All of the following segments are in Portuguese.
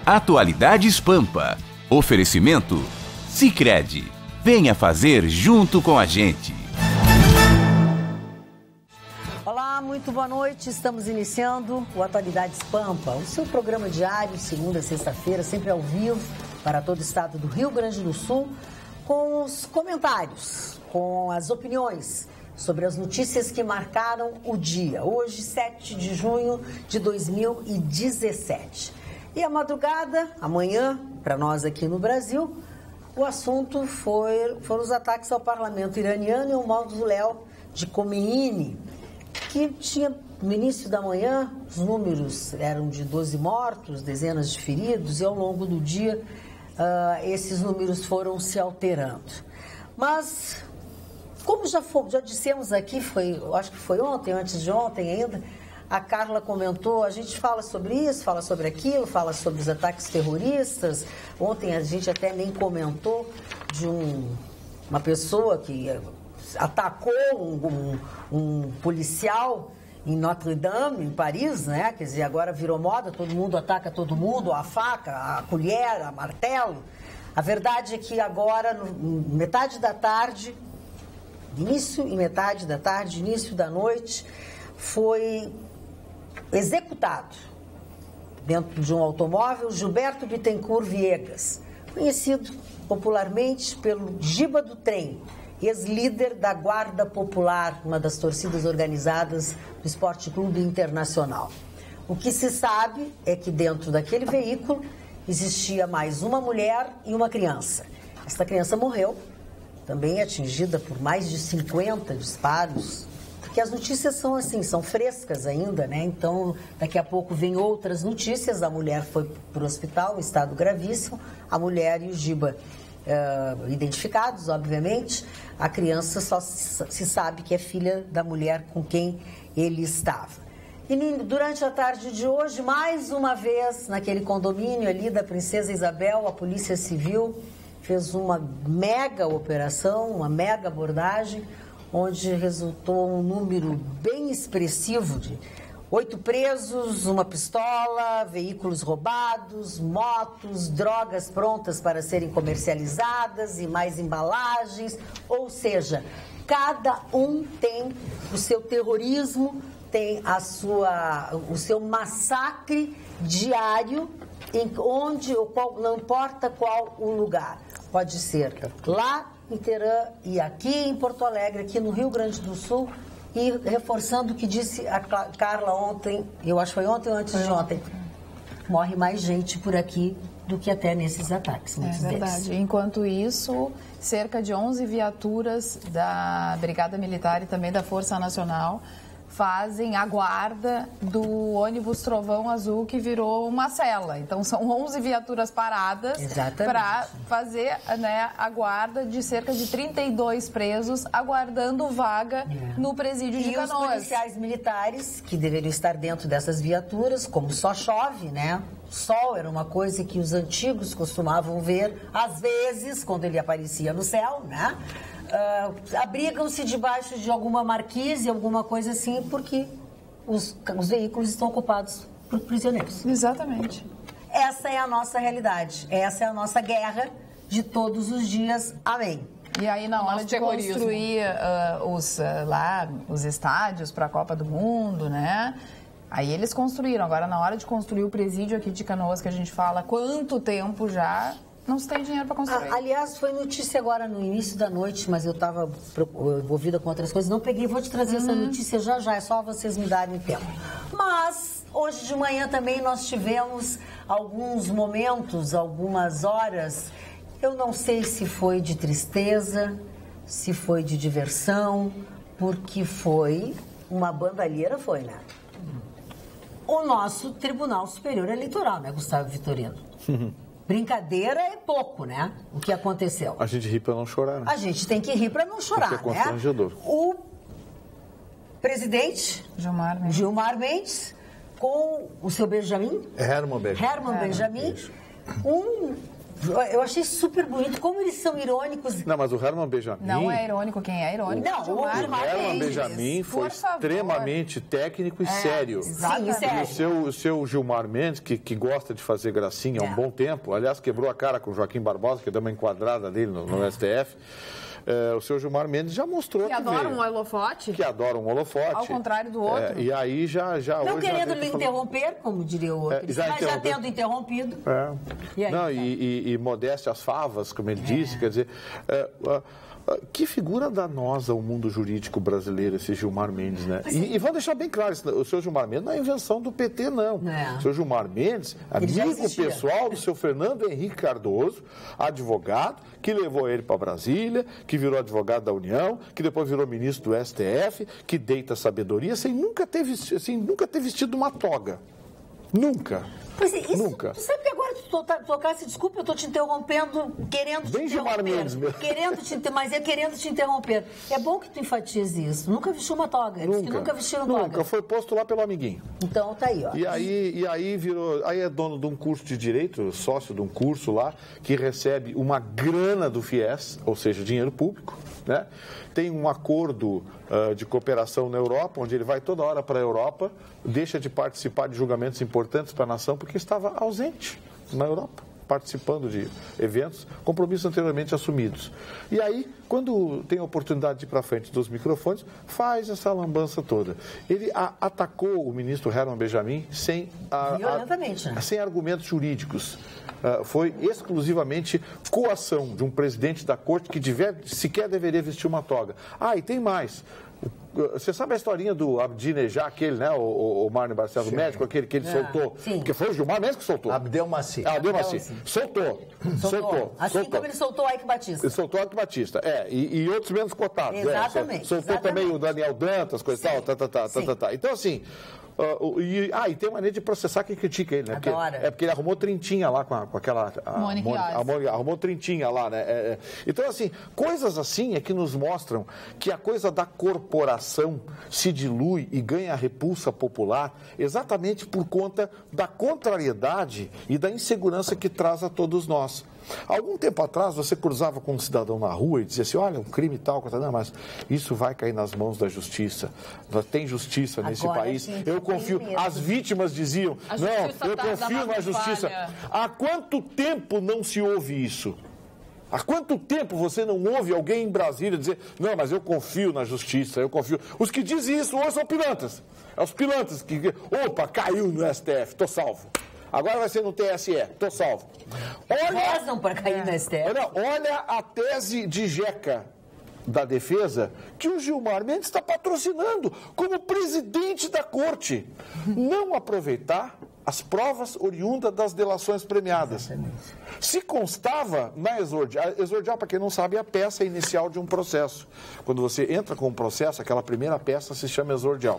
Atualidades Pampa. Oferecimento Sicredi. Venha fazer junto com a gente. Olá, muito boa noite. Estamos iniciando o Atualidades Pampa, o seu programa diário, segunda a sexta-feira, sempre ao vivo, para todo o estado do Rio Grande do Sul, com os comentários, com as opiniões sobre as notícias que marcaram o dia. Hoje, 7 de junho de 2017. E a madrugada, amanhã, para nós aqui no Brasil, o assunto foram os ataques ao parlamento iraniano e o mausoléu de Khomeini, que tinha, no início da manhã, os números eram de 12 mortos, dezenas de feridos, e ao longo do dia esses números foram se alterando. Mas, como já dissemos aqui, eu acho que foi ontem, antes de ontem ainda, a Carla comentou, a gente fala sobre isso, fala sobre aquilo, fala sobre os ataques terroristas. Ontem a gente até nem comentou de uma pessoa que atacou um policial em Notre Dame, em Paris, né? Quer dizer, agora virou moda, todo mundo ataca todo mundo, a faca, a colher, a martelo. A verdade é que agora, metade da tarde, início e metade da tarde, início da noite, foi executado dentro de um automóvel Gilberto Bittencourt Viegas, conhecido popularmente pelo Giba do Trem, ex-líder da Guarda Popular, uma das torcidas organizadas do Esporte Clube Internacional. O que se sabe é que dentro daquele veículo existia mais uma mulher e uma criança. Esta criança morreu, também atingida por mais de 50 disparos, porque as notícias são assim, são frescas ainda, né? Então, daqui a pouco vem outras notícias. A mulher foi para o hospital, em estado gravíssimo, a mulher e o Giba identificados, obviamente. A criança só se sabe que é filha da mulher com quem ele estava. E durante a tarde de hoje, mais uma vez, naquele condomínio ali da Princesa Isabel, a Polícia Civil fez uma mega operação, uma mega abordagem, onde resultou um número bem expressivo de 8 presos, uma pistola, veículos roubados, motos, drogas prontas para serem comercializadas e mais embalagens. Ou seja, cada um tem o seu terrorismo, tem o seu massacre diário, onde não importa qual o lugar. Pode ser lá em Terã e aqui em Porto Alegre, aqui no Rio Grande do Sul. E reforçando o que disse a Carla ontem, eu acho que foi ontem ou antes de ontem, morre mais gente por aqui do que até nesses ataques. É verdade. Deles. Enquanto isso, cerca de 11 viaturas da Brigada Militar e também da Força Nacional fazem a guarda do ônibus Trovão Azul, que virou uma cela. Então, são 11 viaturas paradas para fazer, né, a guarda de cerca de 32 presos, aguardando vaga no presídio de Canoas. E os policiais militares, que deveriam estar dentro dessas viaturas, como só chove, né? Sol era uma coisa que os antigos costumavam ver, às vezes, quando ele aparecia no céu, né? Abrigam-se debaixo de alguma marquise, alguma coisa assim, porque os veículos estão ocupados por prisioneiros. Exatamente. Essa é a nossa realidade, essa é a nossa guerra de todos os dias. Amém. E aí, na hora de construir os estádios para a Copa do Mundo, né? Aí eles construíram. Agora, na hora de construir o presídio aqui de Canoas, que a gente fala quanto tempo já, não se tem dinheiro para construir. Aliás, foi notícia agora no início da noite, mas eu estava envolvida com outras coisas. Não peguei, vou te trazer essa notícia já, é só vocês me darem tempo. Mas, hoje de manhã também nós tivemos alguns momentos, algumas horas, eu não sei se foi de tristeza, se foi de diversão, porque foi uma bandalheira, né? O nosso Tribunal Superior Eleitoral, né, Gustavo Vitorino? Brincadeira é pouco, né? O que aconteceu. A gente ri para não chorar, né? A gente tem que rir para não chorar, porque é constrangedor. Né? O presidente Gilmar Mendes com o seu Benjamin? Herman Benjamin. Um Eu achei super bonito, como eles são irônicos. Não, mas o Herman Benjamin... Não é irônico, quem é irônico? Não, o Herman Benjamin foi extremamente técnico e sério. Sim, sério. E o seu Gilmar Mendes, que gosta de fazer gracinha há um bom tempo, aliás, quebrou a cara com o Joaquim Barbosa, que deu uma enquadrada dele no STF. O seu Gilmar Mendes já mostrou que adora um holofote. Que adora um holofote. Ao contrário do outro. E aí já não querendo lhe interromper, como diria o outro, mas já tendo interrompido. E, aí, não, e modéstia às favas, como ele disse, quer dizer... que figura danosa o mundo jurídico brasileiro, esse Gilmar Mendes, né? E vamos deixar bem claro, o seu Gilmar Mendes não é invenção do PT, não. O seu Gilmar Mendes, amigo pessoal do seu Fernando Henrique Cardoso, advogado, que levou ele para Brasília, que virou advogado da União, que depois virou ministro do STF, que deita sabedoria, sem nunca ter vestido uma toga. Nunca. Pois é, isso, nunca. Tu sabe que agora tu tocasse, desculpa, eu estou te interrompendo, querendo te interromper. Mas é querendo te interromper. É bom que tu enfatize isso. Nunca vestiu uma toga. Nunca vestiram toga. Nunca, foi posto lá pelo amiguinho. Então tá aí, ó. E aí virou. Aí é dono de um curso de direito, sócio de um curso lá, que recebe uma grana do FIES, ou seja, dinheiro público, né? Tem um acordo de cooperação na Europa, onde ele vai toda hora para a Europa, deixa de participar de julgamentos importantes para a nação, porque estava ausente na Europa, participando de eventos, compromissos anteriormente assumidos. E aí, quando tem a oportunidade de ir para frente dos microfones, faz essa lambança toda. Ele atacou o ministro Herman Benjamin sem argumentos jurídicos. Foi exclusivamente coação de um presidente da corte que sequer deveria vestir uma toga. E tem mais. Você sabe a historinha do Abdinejad, aquele, né? O Marne Barcelos, o médico, aquele que ele soltou? Sim. Porque foi o Gilmar mesmo que soltou. Abdelmaci. Soltou. Assim como ele soltou o Eike Batista. Ele soltou o Eike Batista, e outros menos cotados. Exatamente. Soltou também o Daniel Dantas, coisa e tal, Então, assim... E tem maneira de processar quem critica ele, né? Porque ele arrumou trintinha lá com aquela... Arrumou trintinha lá, né? Então, assim, coisas assim é que nos mostram que a coisa da corporação se dilui e ganha repulsa popular exatamente por conta da contrariedade e da insegurança que traz a todos nós. Algum tempo atrás, você cruzava com um cidadão na rua e dizia assim, olha, um crime tal, não, mas isso vai cair nas mãos da justiça. Tem justiça nesse país. Eu confio. As vítimas diziam, não, eu confio na justiça. Há quanto tempo não se ouve isso? Há quanto tempo você não ouve alguém em Brasília dizer, não, mas eu confio na justiça, eu confio. Os que dizem isso hoje são pilantras. É os pilantras que, opa, caiu no STF, tô salvo. Agora vai ser no TSE, tô salvo. Rezam para cair no STF. Olha a tese de Jeca da defesa que o Gilmar Mendes está patrocinando como presidente da corte. Não aproveitar as provas oriundas das delações premiadas. Se constava na exordial, para quem não sabe, é a peça inicial de um processo. Quando você entra com um processo, aquela primeira peça se chama exordial.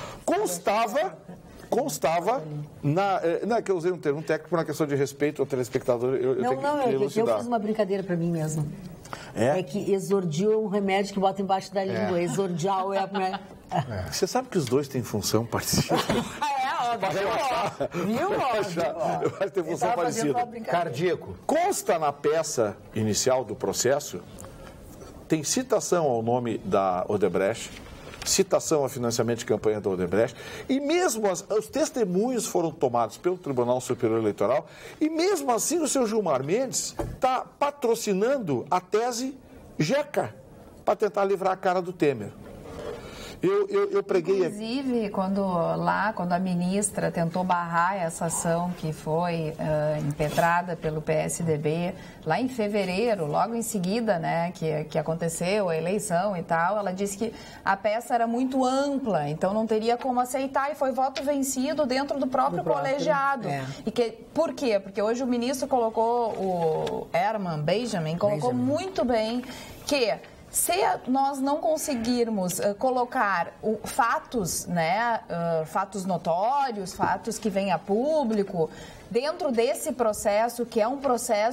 Constava não é que eu usei um termo técnico por uma questão de respeito ao telespectador. Eu fiz uma brincadeira para mim mesmo. É que exordio é um remédio que bota embaixo da língua. Exordial é a... Você sabe que os dois têm função parecida? Óbvio. Eu acho que tem função parecida. Cardíaco. Consta na peça inicial do processo, tem citação ao nome da Odebrecht, citação a financiamento de campanha da Odebrecht, e mesmo os testemunhos foram tomados pelo Tribunal Superior Eleitoral, e mesmo assim o seu Gilmar Mendes está patrocinando a tese Jeca para tentar livrar a cara do Temer. Eu preguei... Inclusive, quando a ministra tentou barrar essa ação que foi impetrada pelo PSDB, lá em fevereiro, logo em seguida, né, que aconteceu a eleição e tal, ela disse que a peça era muito ampla, então não teria como aceitar, e foi voto vencido dentro do próprio colegiado. Por quê? Porque hoje o ministro colocou, o Herman Benjamin, colocou muito bem que... Se nós não conseguirmos colocar fatos, né, fatos notórios, fatos que vêm a público, dentro desse processo, que é um processo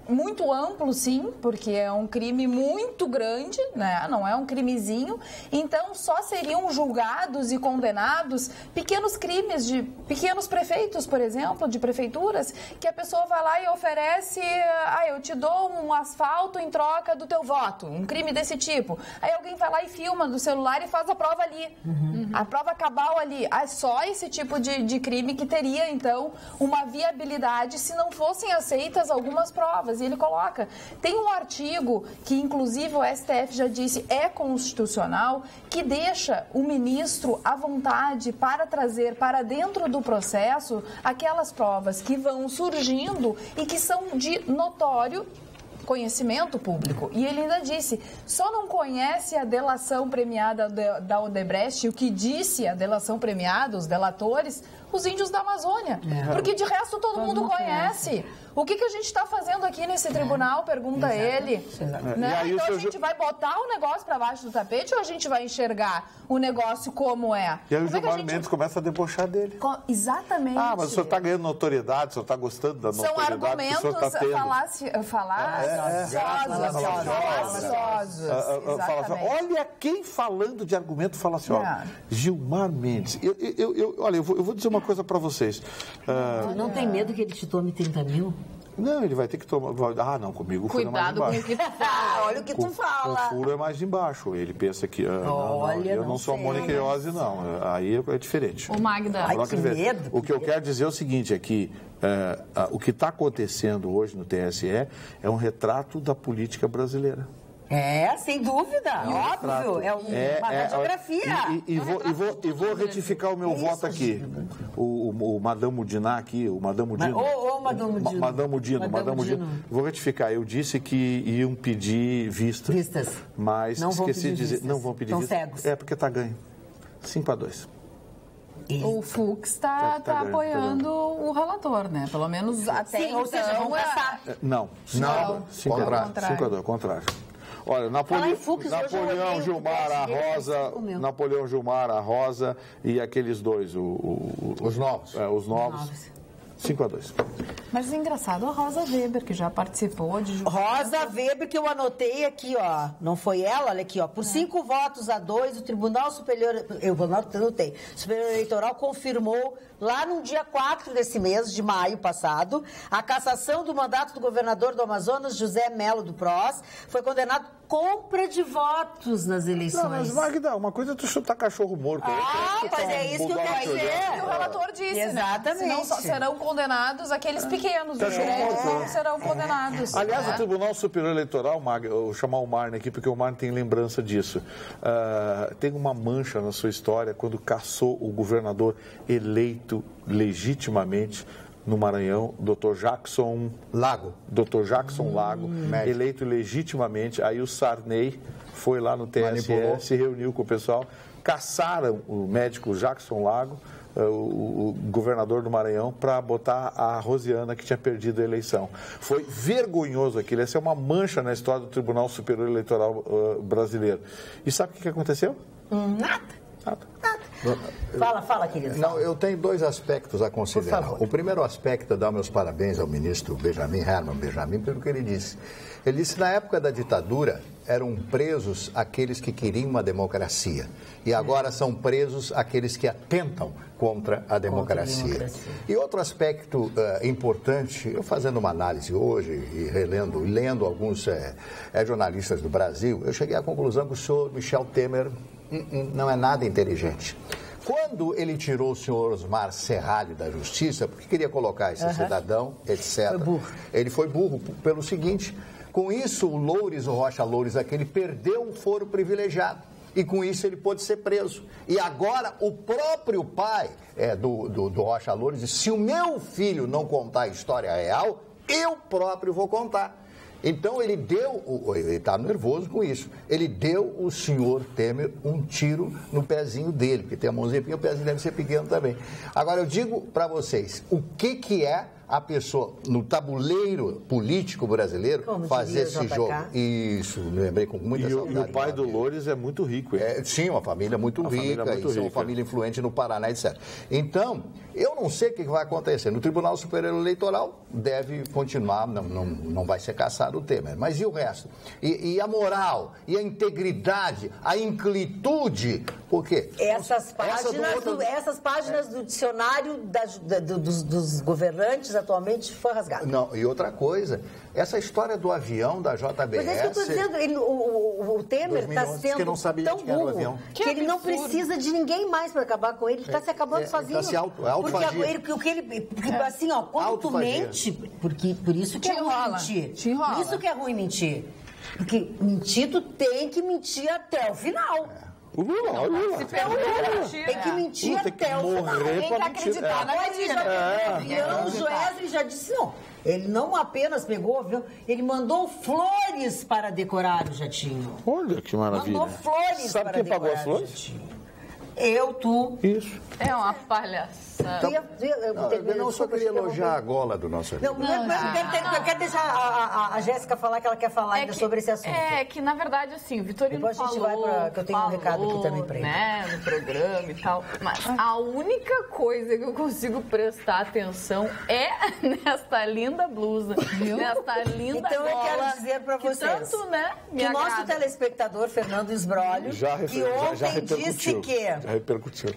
muito amplo, sim, porque é um crime muito grande, né? Não é um crimezinho. Então, só seriam julgados e condenados pequenos crimes de pequenos prefeitos, por exemplo, de prefeituras, que a pessoa vai lá e oferece, eu te dou um asfalto em troca do teu voto, um crime desse tipo. Aí alguém vai lá e filma do celular e faz a prova ali, a prova cabal ali. É só esse tipo de crime que teria, então, uma viabilidade se não fossem aceitas algumas provas. E ele coloca, tem um artigo que, inclusive, o STF já disse é constitucional, que deixa o ministro à vontade para trazer para dentro do processo aquelas provas que vão surgindo e que são de notório conhecimento público. E ele ainda disse, só não conhece a delação premiada da Odebrecht, o que disse a delação premiada, os delatores, os índios da Amazônia. Porque de resto todo mundo conhece. O que a gente está fazendo aqui nesse tribunal? Pergunta ele. Né? Então a gente vai botar o negócio para baixo do tapete ou a gente vai enxergar o negócio como é? E aí o Gilmar Mendes começa a debochar dele. Exatamente. Mas o senhor está ganhando notoriedade, o senhor está gostando da notoriedade. São argumentos falaciosos. Olha quem falando de argumento falacioso. Gilmar Mendes. Olha, eu vou dizer uma coisa para vocês. Não tem medo que ele te tome 30 mil? Não, ele vai ter que tomar... não, comigo o furo é mais embaixo. Cuidado com o que tu fala. Olha o que tu fala. O furo é mais embaixo. Ele pensa que... eu não sou a Mônica Iose, não. Aí é diferente. O Magda. Que medo. O que eu quero dizer é o seguinte, é que o que está acontecendo hoje no TSE é um retrato da política brasileira. Sem dúvida, óbvio. É uma radiografia. E vou retificar o meu voto aqui. O Madame Diná aqui, o Madame Dino. Madame Dino. Vou retificar. Eu disse que iam pedir vistas. Mas não esqueci de dizer. Não vão pedir vistas. Estão cegos. Porque está ganho. 5-2. O Fux está apoiando o relator, né? Pelo menos até então. Ou seja, vão passar. Não. 5-2, contrário. Olha, Napoleão Gilmar, a Rosa e aqueles dois, os novos. Os novos. 5-2. Mas é engraçado, a Rosa Weber, que já participou de... Rosa Weber, que eu anotei aqui, ó. Não foi ela? Olha aqui, ó. Por 5-2, o Tribunal Superior... Eu anotei. Superior Eleitoral confirmou, lá no dia 4 desse mês, de maio passado, a cassação do mandato do governador do Amazonas, José Melo do PROS, foi condenado compra de votos nas eleições. Não, mas Magda, uma coisa é tu chutar cachorro morto. Mas é isso que eu quero dizer. O relator disse, exatamente. Né? Senão serão condenados aqueles pequenos, os direitos não serão condenados. Aliás, o Tribunal Superior Eleitoral, Magda, eu vou chamar o Marne aqui, porque o Marne tem lembrança disso. Tem uma mancha na sua história quando cassou o governador eleito legitimamente no Maranhão, Dr. Jackson Lago, eleito legitimamente. Aí o Sarney foi lá no TSE, se reuniu com o pessoal, cassaram o médico Jackson Lago, o governador do Maranhão, para botar a Rosiana, que tinha perdido a eleição. Foi vergonhoso aquilo. Essa é uma mancha na história do Tribunal Superior Eleitoral brasileiro. E sabe o que aconteceu? Nada. Fala, querido. Não, eu tenho dois aspectos a considerar. O primeiro aspecto é dar meus parabéns ao ministro Herman Benjamin pelo que ele disse. Ele disse que na época da ditadura eram presos aqueles que queriam uma democracia. E agora são presos aqueles que atentam contra a democracia. E outro aspecto importante, eu fazendo uma análise hoje e lendo alguns jornalistas do Brasil, eu cheguei à conclusão que o senhor Michel Temer não é nada inteligente. Quando ele tirou o senhor Osmar Serralho da Justiça, porque queria colocar esse cidadão, etc. Ele foi burro pelo seguinte: com isso o Rocha Loures, aquele perdeu um foro privilegiado. E com isso ele pôde ser preso. E agora o próprio pai do Rocha Loures disse: se o meu filho não contar a história real, eu próprio vou contar. Então ele está nervoso com isso, ele deu o senhor Temer um tiro no pezinho dele, porque tem a mãozinha pequena, o pezinho deve ser pequeno também. Agora eu digo para vocês, o que é a pessoa, no tabuleiro político brasileiro, fazer esse jogo. Isso, me lembrei com muita saudade. E o pai do Loures é muito rico. Sim, uma família muito rica, uma família influente no Paraná, etc. Então, eu não sei o que vai acontecer. No Tribunal Superior Eleitoral deve continuar, não vai ser cassado o Temer. Mas e o resto? E a moral, e a integridade, a inclitude? Por quê? Essas páginas do dicionário dos governantes atualmente foi rasgado. Não, e outra coisa, essa história do avião da JBS... Mas é isso que eu estou dizendo, o Temer está sendo que não sabia tão que era o burro avião. que ele não precisa de ninguém mais para acabar com ele, ele está se acabando sozinho. Está se autofagia. Porque assim, ó, quando tu mente, por isso que é ruim mentir. Por isso que é ruim mentir. Porque mentir, tu tem que mentir até o final. O Lula. Tem que mentir até o final. Tem que acreditar na mentira. O Joesley já disse, não. Ele não apenas pegou o avião, ele mandou flores para decorar o jatinho. Olha que maravilha. Mandou flores para decorar o jatinho. Sabe quem pagou as flores? Eu, tu. Isso. É uma palhaçada. Eu só queria elogiar a gola do nosso amigo. Eu quero deixar a Jéssica falar que ela quer falar ainda sobre esse assunto. É que, na verdade, assim, o Vitorino depois a gente vai que eu tenho um recado aqui também para ele. Né, no programa e tal. Mas a única coisa que eu consigo prestar atenção é nesta linda blusa, nesta linda então gola. Então eu quero dizer para vocês tanto, né, que o nosso telespectador, Fernando Esbrolho, que ontem disse que... Já repercutiu.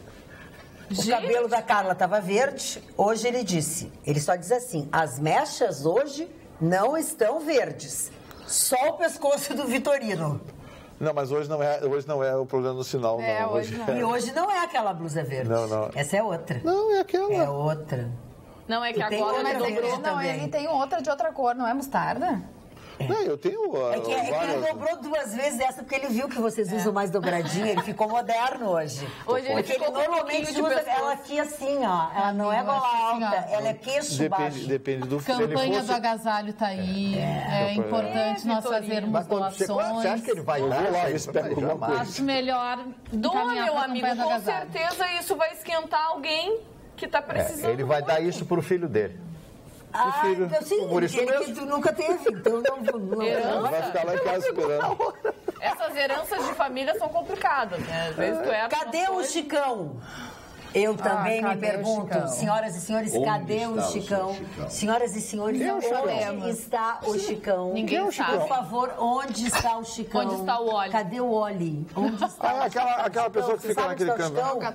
O cabelo da Carla estava verde, hoje ele só diz assim, as mechas hoje não estão verdes, só o pescoço do Vitorino. Não, mas hoje não é o problema do sinal, não. Hoje não. E hoje não é aquela blusa verde. Não. Essa é outra. Não, é aquela. É outra. Não, é que agora ele dobrou. Não, ele tem outra de outra cor, não é mostarda? Não, eu tenho... que ele dobrou 2 vezes essa porque ele viu que vocês usam mais dobradinha, ele ficou moderno hoje. Porque ele normalmente usa ela aqui assim, ó. Ela não é gola alta, ela é queixo baixo. Depende do... Campanha do agasalho tá aí. É importante nós fazermos doações. Você acha que ele vai lá isso pega alguma coisa? Acho melhor meu amigo, com certeza isso vai esquentar alguém que tá precisando. Ele vai dar isso pro filho dele. Então, sim, por isso que tu nunca teve, então não vai ficar lá em casa esperando. Essas heranças de família são complicadas, né? Às vezes tu cadê o Chicão? Eu também me pergunto, senhoras e senhores, cadê o Chicão? Senhoras e senhores, onde está o Chicão? Ninguém sabe. Por favor, onde está o Chicão? Onde está o Oli? Cadê o Oli? Onde está aquela pessoa que fica naquele canto.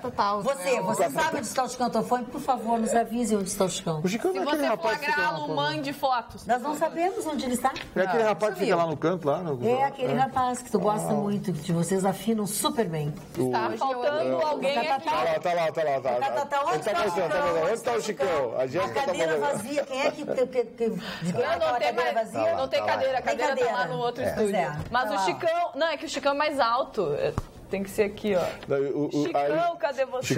Você sabe onde está o Chicão? Por favor, nos avise onde está o Chicão. O Chicão é aquele rapaz que fica lá no canto. Mande fotos. Nós não sabemos onde ele está. É aquele rapaz que fica lá no canto, lá. É aquele rapaz que tu gosta muito, que vocês afinam super bem. Está faltando alguém aqui. Tá lá. Onde está o Chicão? A cadeira vazia, quem é que não tem cadeira vazia? Não tem cadeira, a cadeira tá lá no outro estúdio. Mas o Chicão, não, é que o Chicão é mais alto. Tem que ser aqui, ó. Chicão, cadê você?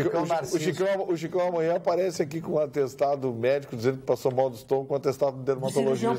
O Chicão amanhã aparece aqui com um atestado médico dizendo que passou mal do estômago com um atestado do dermatologista.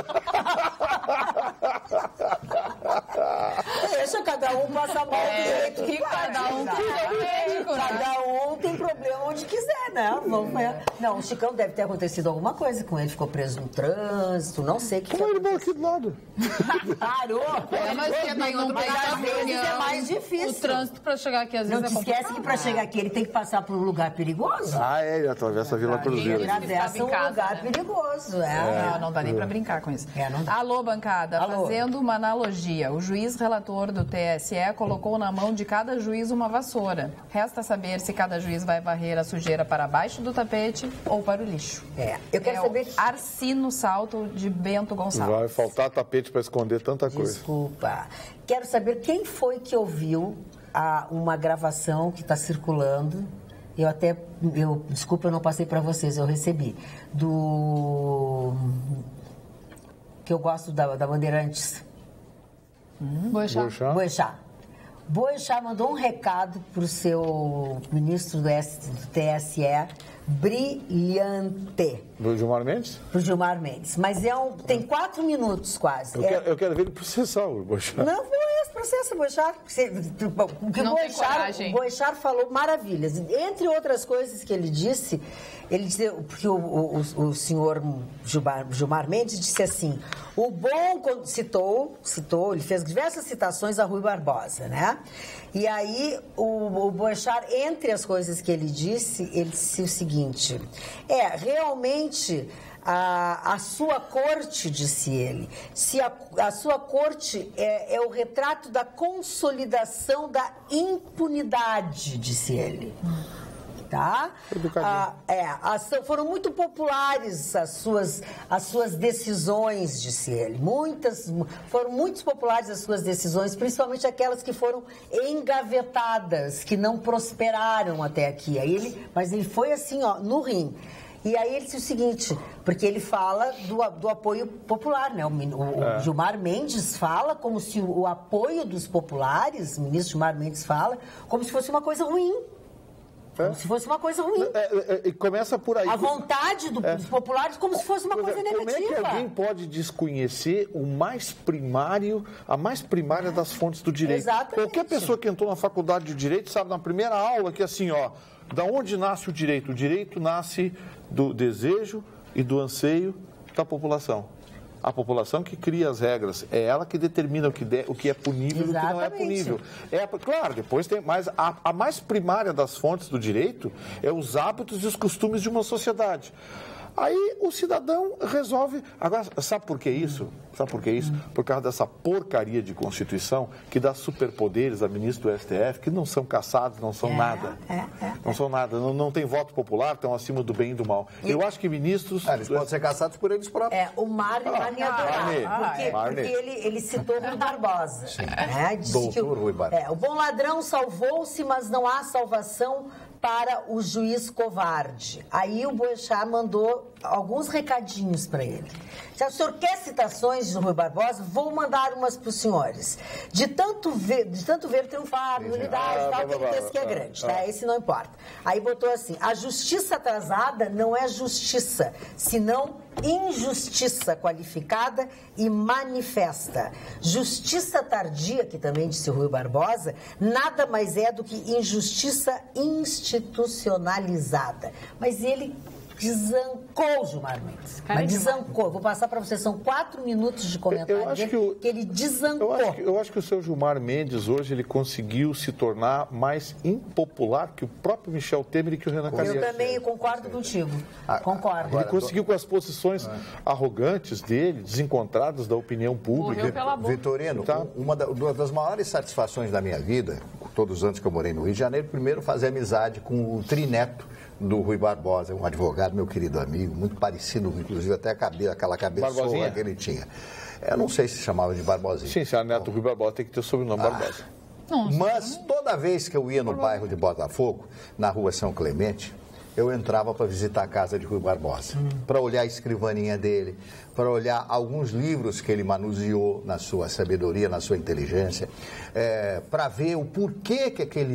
Deixa cada um passar mal do jeito que cada um tem médico, né? Cada um tem problema onde quiser, né? Não, o Chicão deve ter acontecido alguma coisa com ele, ficou preso no trânsito, não sei o que. Ele veio aqui do lado. Parou. Mas às vezes é mais difícil. O trânsito para chegar aqui às vezes não te esquece que para chegar aqui ele tem que passar por um lugar perigoso. Ele atravessa a Vila Cruzeiro. Ele atravessa um lugar perigoso. Não dá nem para brincar com isso. Alô, bancada. Fazendo uma analogia, o juiz relator do TSE colocou na mão de cada juiz uma vassoura. Resta saber se cada juiz vai varrer a sujeira para baixo do tapete ou para o lixo. Eu quero saber... Arcino Salto de Bento Gonçalves. Vai faltar tapete para esconder tanta coisa. Desculpa. Quero saber quem foi que ouviu uma gravação que está circulando. Desculpa, eu não passei para vocês, eu recebi. Que eu gosto da Bandeirantes. Boechat mandou um recado para o seu ministro do TSE, brilhante. Do Gilmar Mendes? Do Gilmar Mendes. Mas tem 4 minutos quase. Eu quero ver ele processar o Boechat. Não, processa o Boechat. O Boechat falou maravilhas. Entre outras coisas que ele disse, porque o senhor Gilmar Mendes disse assim, citou, ele fez diversas citações a Rui Barbosa, né? E aí o Boechat, entre as coisas que ele disse o seguinte, realmente a sua corte, disse ele, se a sua corte é o retrato da consolidação da impunidade, disse ele. Tá? Foram muito populares as suas decisões, disse ele. Foram muito populares as suas decisões, principalmente aquelas que foram engavetadas, que não prosperaram até aqui. Mas ele foi assim, no rim. E aí ele disse o seguinte, porque ele fala do apoio popular, né? O Gilmar Mendes fala como se o apoio dos populares, o ministro Gilmar Mendes fala, como se fosse uma coisa ruim. Como se fosse uma coisa ruim. E começa por aí. A vontade dos populares como se fosse uma coisa negativa. Como é que alguém pode desconhecer a mais primária das fontes do direito? Exatamente. Qualquer pessoa que entrou na faculdade de Direito sabe na primeira aula que assim, da onde nasce o direito? O direito nasce do desejo e do anseio da população. A população que cria as regras, é ela que determina o que é punível e o que não é punível. Claro, depois tem, mas a mais primária das fontes do direito é os hábitos e os costumes de uma sociedade. Aí o cidadão resolve... Agora, sabe por que isso? Por causa dessa porcaria de Constituição que dá superpoderes a ministro do STF, que não são caçados, não são nada. Não são nada. Não tem voto popular, estão acima do bem e do mal. Eu acho que ministros... Eles podem ser caçados por eles próprios. O Marne porque ele citou Rui Barbosa. Né? Doutor Rui Barbosa. O bom ladrão salvou-se, mas não há salvação para o juiz covarde. Aí o Boechat mandou alguns recadinhos para ele. Se o senhor quer citações do Rui Barbosa, vou mandar umas para os senhores. De tanto ver triunfar, unidade, tal, aquele texto que é grande, tá? Esse não importa. Aí botou assim, a justiça atrasada não é justiça, senão injustiça qualificada e manifesta. Justiça tardia, que também disse o Rui Barbosa, nada mais é do que injustiça institucionalizada. Mas ele desancou o Gilmar Mendes. Desancou. Vou passar para você, são 4 minutos de comentário dele, que ele desancou. Eu acho que o seu Gilmar Mendes hoje ele conseguiu se tornar mais impopular que o próprio Michel Temer e que o Renan Calheiros. Eu também concordo contigo. Concordo. Ele conseguiu com as posições arrogantes dele, desencontradas da opinião pública. Vitorino, uma das maiores satisfações da minha vida, todos os anos que eu morei no Rio de Janeiro, primeiro fazer amizade com o trineto do Rui Barbosa, um advogado, meu querido amigo, muito parecido, inclusive até aquela cabeçona que ele tinha. Eu não sei se chamava de Barbosinha. Sim, se é neto do Rui Barbosa, tem que ter o sobrenome Barbosa. Mas toda vez que eu ia no bairro de Botafogo, na rua São Clemente, eu entrava para visitar a casa de Rui Barbosa, para olhar a escrivaninha dele, para olhar alguns livros que ele manuseou na sua sabedoria, na sua inteligência, para ver o porquê que aquele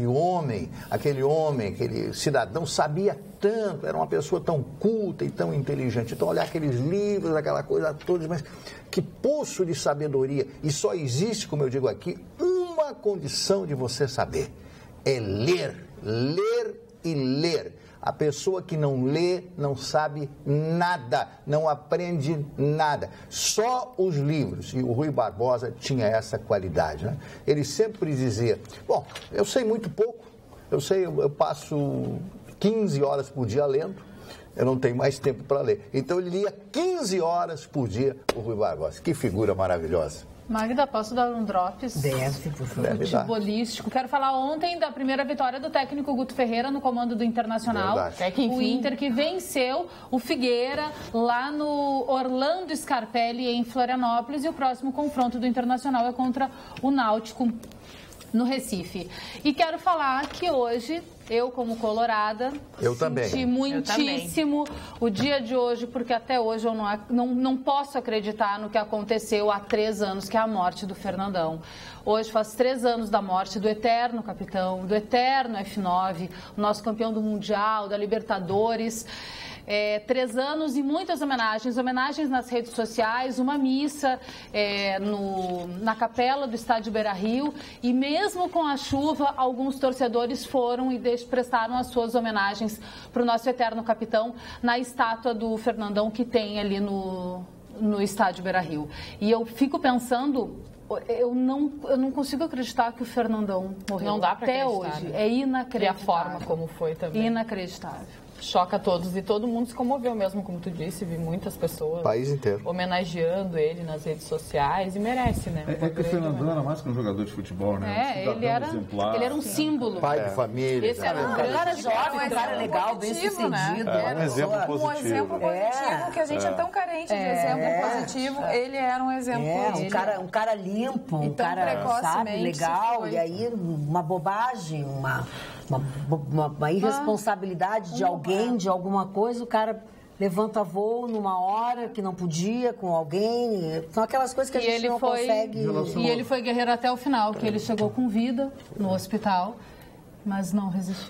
cidadão sabia tanto, era uma pessoa tão culta e tão inteligente. Então, olhar aqueles livros, aquela coisa toda, mas que poço de sabedoria. E só existe, como eu digo aqui, uma condição de você saber, é ler, ler e ler. A pessoa que não lê não sabe nada, não aprende nada. Só os livros. E o Rui Barbosa tinha essa qualidade, né? Ele sempre dizia, bom, eu sei muito pouco, eu passo 15 horas por dia lendo, eu não tenho mais tempo para ler. Então ele lia 15 horas por dia o Rui Barbosa. Que figura maravilhosa. Magda, posso dar um drops? Deve, futebolístico. Quero falar ontem da primeira vitória do técnico Guto Ferreira no comando do Internacional. O Inter que venceu o Figueira lá no Orlando Scarpelli, em Florianópolis. E o próximo confronto do Internacional é contra o Náutico, no Recife. E quero falar que hoje Eu, como colorada, senti muitíssimo o dia de hoje, porque até hoje eu não posso acreditar no que aconteceu há 3 anos, que é a morte do Fernandão. Hoje faz 3 anos da morte do eterno capitão, do eterno F9, o nosso campeão do Mundial, da Libertadores. 3 anos e muitas homenagens nas redes sociais, uma missa na capela do estádio Beira-Rio, e mesmo com a chuva, alguns torcedores foram e prestaram as suas homenagens para o nosso eterno capitão na estátua do Fernandão que tem ali no estádio Beira-Rio. E eu fico pensando... Eu não consigo acreditar que o Fernandão morreu. Não dá para até acreditar, hoje. Né? É inacreditável. E a forma como foi também. Inacreditável. Choca todos, e todo mundo se comoveu mesmo, como tu disse, vi muitas pessoas país inteiro homenageando ele nas redes sociais, e merece, né? É que o Fernandão era mais que um jogador de futebol, né? Ele era um símbolo. Pai de família. Esse era um cara jovem, um cara legal, bem sucedido. Né? Um exemplo positivo. Um exemplo positivo, que a gente é tão carente de exemplo positivo. Ele era um exemplo positivo. Um cara limpo, um cara, sabe, legal, e aí uma bobagem, uma irresponsabilidade de alguém, de alguma coisa, o cara levanta voo numa hora que não podia, com alguém. São aquelas coisas que a gente não consegue... E ele foi guerreiro até o final, que ele chegou com vida no hospital, mas não resistiu.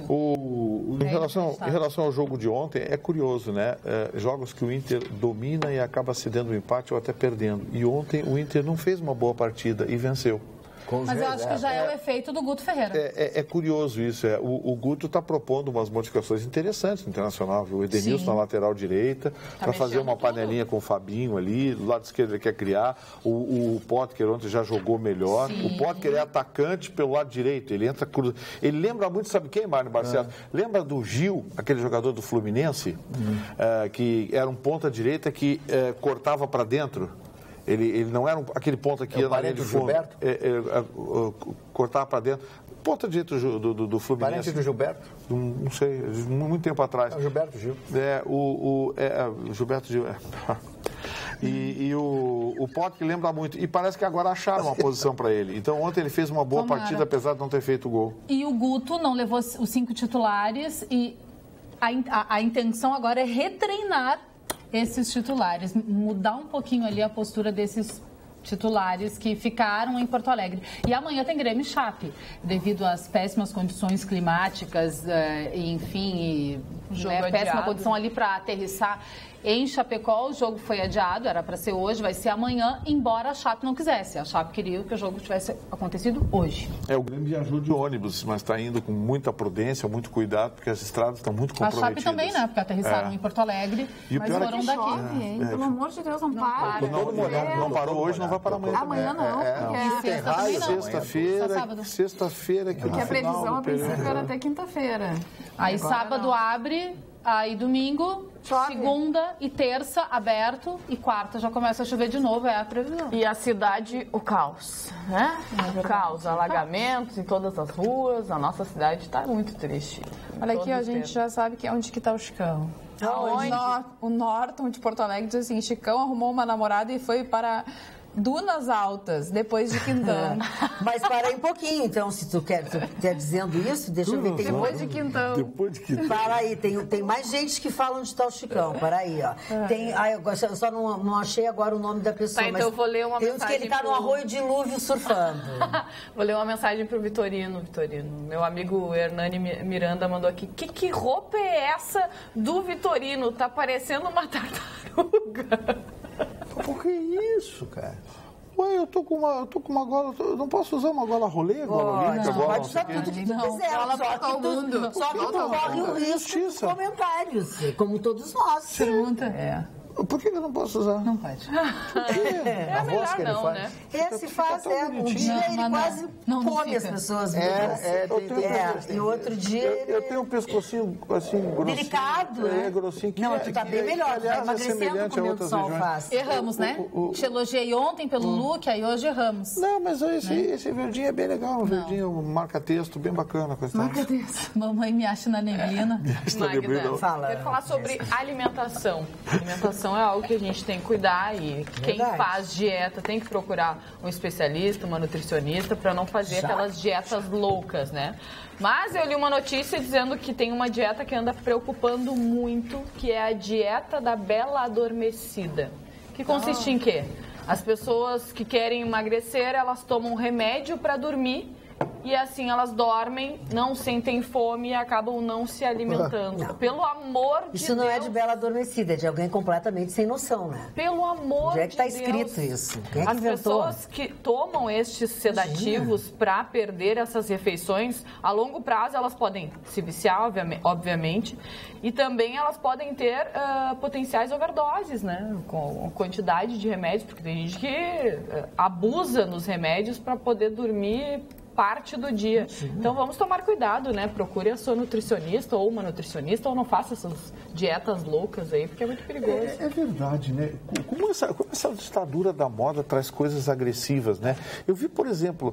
Em relação ao jogo de ontem, é curioso, né? Jogos que o Inter domina e acaba se dando um empate ou até perdendo. E ontem o Inter não fez uma boa partida e venceu. Mas eu acho que já é o efeito do Guto Ferreira. É curioso isso. O Guto está propondo umas modificações interessantes no Internacional. Viu? O Edenilson na lateral direita, para fazer uma panelinha com o Fabinho ali. Do lado esquerdo ele quer criar. O Potker ontem já jogou melhor. Sim. O Potker é atacante pelo lado direito. Ele entra cruz. Ele lembra muito, sabe quem, Mário Barcelos? Lembra do Gil, aquele jogador do Fluminense, que era um ponta-direita que cortava para dentro? Ele não era aquele ponta que ia na linha de fundo. Cortava para dentro. Ponta direita do Fluminense. Parente do Gilberto? Não sei, muito tempo atrás. É o Gilberto Gil. Gilberto Gil. E o Potker lembra muito. E parece que agora acharam uma posição para ele. Então ontem ele fez uma boa partida, apesar de não ter feito o gol. E o Guto não levou os 5 titulares, e a intenção agora é retreinar esses titulares, mudar um pouquinho ali a postura desses titulares que ficaram em Porto Alegre. E amanhã tem Grêmio e Chape, devido às péssimas condições climáticas, enfim, péssima condição ali para aterrissar em Chapecó. O jogo foi adiado, era para ser hoje, vai ser amanhã, embora a Chape não quisesse. A Chape queria que o jogo tivesse acontecido hoje. O Grêmio viajou de ônibus, mas está indo com muita prudência, muito cuidado, porque as estradas estão muito comprometidas. A Chape também, né? Porque aterrissaram em Porto Alegre, e mas foram daqui. Pelo amor de Deus, não para. Não parou hoje, não vai parar amanhã. Amanhã não. Sexta-feira. Porque a previsão, a princípio, era até quinta-feira. Aí sábado abre, aí domingo, segunda e terça aberto, e quarta já começa a chover de novo, é a previsão. E a cidade, o caos, né? O caos, alagamentos em todas as ruas, a nossa cidade está muito triste. Olha aqui, a gente já sabe que onde que está o Chicão. O Norton de Porto Alegre diz assim: Chicão arrumou uma namorada e foi para Dunas Altas, depois de Quintão. Mas para aí um pouquinho, então, se tu quer dizendo isso, deixa eu ver. Depois de Quintão. Para aí, tem mais gente que fala onde está o Chicão, para aí, ó. Eu só não achei agora o nome da pessoa. Tá, então eu vou ler uma mensagem. Tem uns que ele está no Arroio Dilúvio surfando. Vou ler uma mensagem pro Vitorino. Meu amigo Hernani Miranda mandou aqui: que roupa é essa do Vitorino? Tá parecendo uma tartaruga. Por que isso, cara? Ué, eu tô com uma gola, eu não posso usar uma gola rolê, gola olímpica, gola... Pode usar tudo que tu quiser, só que tu corre o risco dos comentários, como todos nós. Pergunta. Por que eu não posso usar? Não pode. Por quê? É melhor não, né? Esse faz, um dia ele quase come as pessoas. E outro dia... Eu tenho um pescocinho, assim, grossinho. Delicado, né? Grossinho. Não, tu tá bem melhor, tu tá emagrecendo como o sol faz. Erramos, né? Te elogiei ontem pelo look, aí hoje erramos. Não, mas esse verdinho é bem legal, um verdinho, marca-texto, bem bacana. Marca-texto. Mamãe me acha na neblina. Magda, quero falar sobre alimentação. Alimentação alimentação é algo que a gente tem que cuidar e quem faz dieta tem que procurar um especialista, uma nutricionista, para não fazer aquelas dietas loucas, né? Mas eu li uma notícia dizendo que tem uma dieta que anda preocupando muito, que é a dieta da bela adormecida. Que consiste em quê? As pessoas que querem emagrecer, elas tomam remédio para dormir e assim elas dormem, não sentem fome e acabam não se alimentando. Não. Pelo amor de Deus. Isso não é de bela adormecida, é de alguém completamente sem noção, né? Pelo amor de Deus. Onde é que está escrito isso? Quem é que inventou? As pessoas que tomam estes sedativos para perder essas refeições, a longo prazo elas podem se viciar, obviamente, e também elas podem ter potenciais overdoses, né? Com quantidade de remédios, porque tem gente que abusa nos remédios para poder dormir parte do dia. Então vamos tomar cuidado, né? Procure a sua nutricionista ou uma nutricionista ou não faça essas dietas loucas aí, porque é muito perigoso. É verdade, né? Como essa ditadura da moda traz coisas agressivas, né? Eu vi, por exemplo,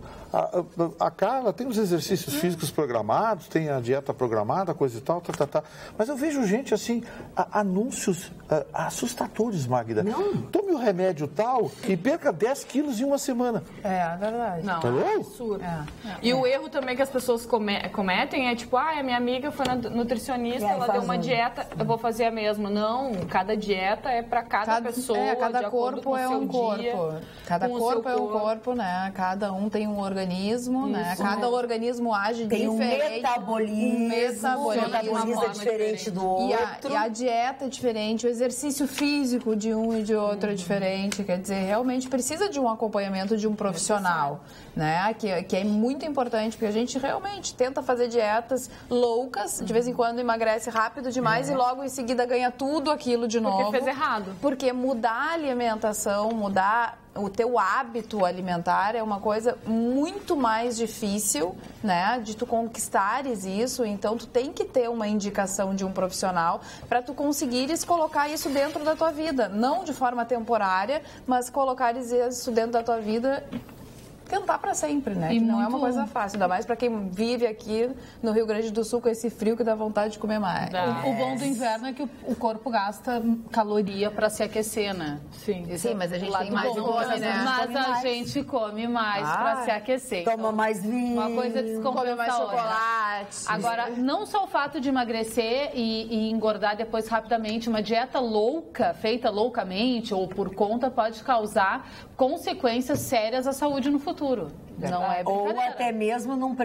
a Carla tem os exercícios físicos programados, tem a dieta programada, coisa e tal, mas eu vejo gente assim, anúncios assustadores, Magda. Não. Tome o remédio tal e perca 10 quilos em uma semana. É verdade. Não, é absurdo. E o erro também que as pessoas cometem é tipo, a minha amiga foi na nutricionista, ela deu uma dieta, eu vou fazer a mesma. Não, cada dieta é para cada pessoa, cada corpo é um corpo. Cada corpo é um corpo, né? Cada um tem um organismo, né? Cada organismo age tem diferente. Um metabolismo diferente do outro. E a dieta é diferente, o exercício físico de um e de outro é diferente. Quer dizer, realmente precisa de um acompanhamento de um profissional, né? Que é muito importante, porque a gente realmente tenta fazer dietas loucas, de vez em quando emagrece rápido demais e logo em seguida ganha tudo aquilo de novo. Porque fez errado. Porque mudar a alimentação, mudar o teu hábito alimentar é uma coisa muito mais difícil, né, de tu conquistares isso. Então tu tem que ter uma indicação de um profissional para tu conseguires colocar isso dentro da tua vida, não de forma temporária, mas colocares isso dentro da tua vida, tentar para sempre, né? E não é uma coisa fácil, ainda mais para quem vive aqui no Rio Grande do Sul com esse frio que dá vontade de comer mais. O bom do inverno é que o corpo gasta caloria para se aquecer, né? Sim, mas a gente tem mais fome, né? Mas a gente come mais para se aquecer. Toma mais vinho. Uma coisa descompensa come mais chocolate. Agora, não só o fato de emagrecer e engordar depois rapidamente, uma dieta louca, feita loucamente ou por conta, pode causar consequências sérias à saúde no futuro. Não é ou até mesmo num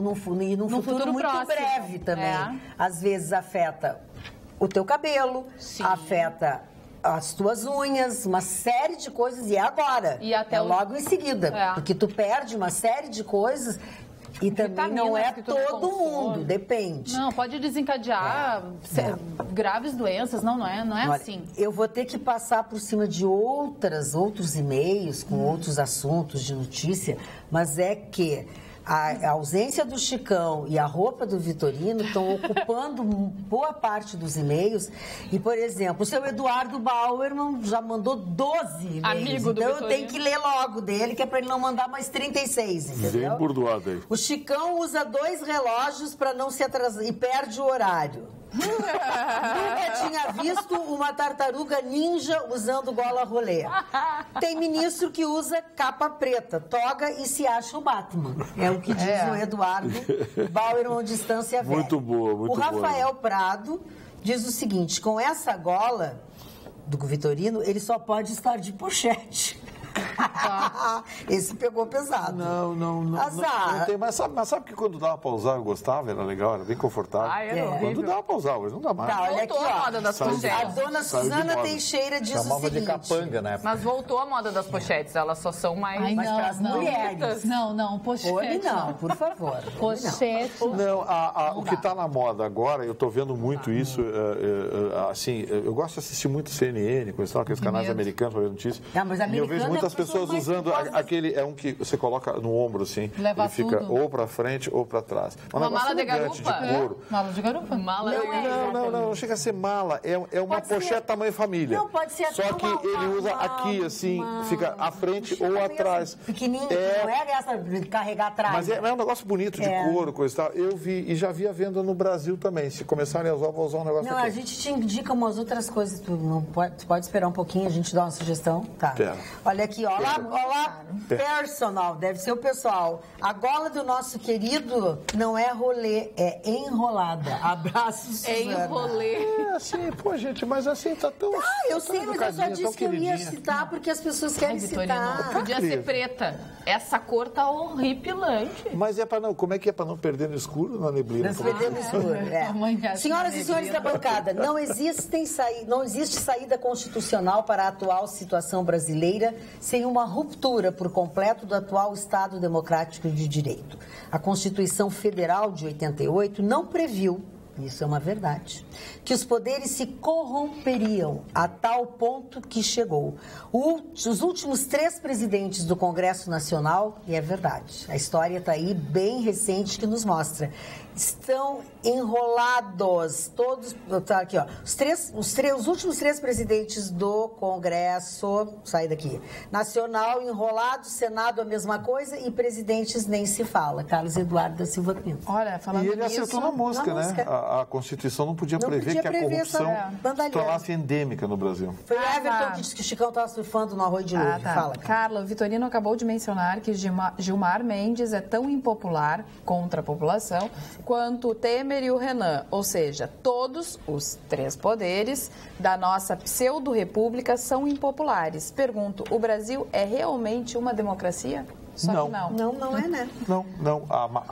futuro muito próximo. Breve também. Às vezes afeta o teu cabelo, afeta as tuas unhas, uma série de coisas, e é agora. E até logo em seguida. Porque tu perde uma série de coisas. E também não é todo mundo, depende. Não, pode desencadear graves doenças, não é Olha, assim. Eu vou ter que passar por cima de outros e-mails com outros assuntos de notícia, mas é que a ausência do Chicão e a roupa do Vitorino estão ocupando boa parte dos e-mails. E, por exemplo, o seu Eduardo Bauerman já mandou 12 e-mails. Amigo do então Vitorino. Eu tenho que ler logo dele, que é para ele não mandar mais 36, entendeu? Bem burdoado aí. O Chicão usa 2 relógios para não se atrasar e perde o horário. Nunca tinha visto uma tartaruga ninja usando gola rolê. Tem ministro que usa capa preta, toga e se acha o Batman. É o que diz o Eduardo Bauerman, distância velha. Muito boa, muito boa. O Rafael Prado diz o seguinte: com essa gola do Vitorino, ele só pode estar de pochete. Esse pegou pesado. Não tem, mas sabe que quando dava pra usar eu gostava, era legal, era bem confortável. Quando dava pra usar, hoje não dá mais. Olha aqui, a moda das pochetes. A dona Suzana Teixeira diz Chamava o seguinte: de capanga, né? Mas voltou a moda das pochetes, elas só são mais... Mas para as mulheres. Não, pochete. Homem não, por favor. Pochete. Não, o que está na moda agora, eu estou vendo muito isso, assim, eu gosto de assistir muito CNN, coisa tal, aqueles canais americanos para ver notícias. Mas e eu vejo muitas pessoas pessoas usando aquele, é um que você coloca no ombro, assim. Leva ele fica ou para frente ou para trás. Uma mala de garupa? De couro. Mala de garupa? Não chega a ser mala. É uma pochete tamanho família. Não, pode ser só que ele usa aqui, assim, fica à frente ou atrás. Pequenininho, não é essa de carregar atrás. Mas é um negócio bonito de couro, coisa e tal. Eu vi e já vi a venda no Brasil também. Se começarem a usar, vou usar um negócio aqui. A gente te indica umas outras coisas. Tu não pode esperar um pouquinho, a gente dá uma sugestão. Tá. Olha aqui, ó. Olá, personal, deve ser o pessoal. A gola do nosso querido não é rolê, é enrolada. Abraço, Suzana. É enrolê. Assim, pô, gente, mas assim, tá tão... eu sei, mas eu só disse que eu ia citar porque as pessoas querem citar. Podia ser preta. Essa cor tá horripilante. Mas como é que é para não perder no escuro, na neblina? Não perder no escuro, Senhoras e senhores da bancada, não existe saída constitucional para a atual situação brasileira sem uma ruptura por completo do atual Estado Democrático de Direito. A Constituição Federal de 88 não previu, isso é uma verdade, que os poderes se corromperiam a tal ponto que chegou. Os últimos 3 presidentes do Congresso Nacional, e é verdade, a história está aí bem recente que nos mostra, estão enrolados, todos, tá aqui, ó, os últimos 3 presidentes do Congresso, sai daqui, Nacional, enrolados, Senado a mesma coisa e presidentes nem se fala. Carlos Eduardo da Silva Pinto. Olha, falando nisso... E ele acertou na mosca, né? A Constituição não podia prever que a corrupção se tornasse endêmica no Brasil. Foi o Everton que disse que o Chicão estava surfando no arroio de luz. Fala. Carla, o Vitorino acabou de mencionar que Gilmar Mendes é tão impopular contra a população quanto o Temer e o Renan, ou seja, todos os 3 poderes da nossa pseudo-república são impopulares. Pergunto, o Brasil é realmente uma democracia? Não é, né? Não.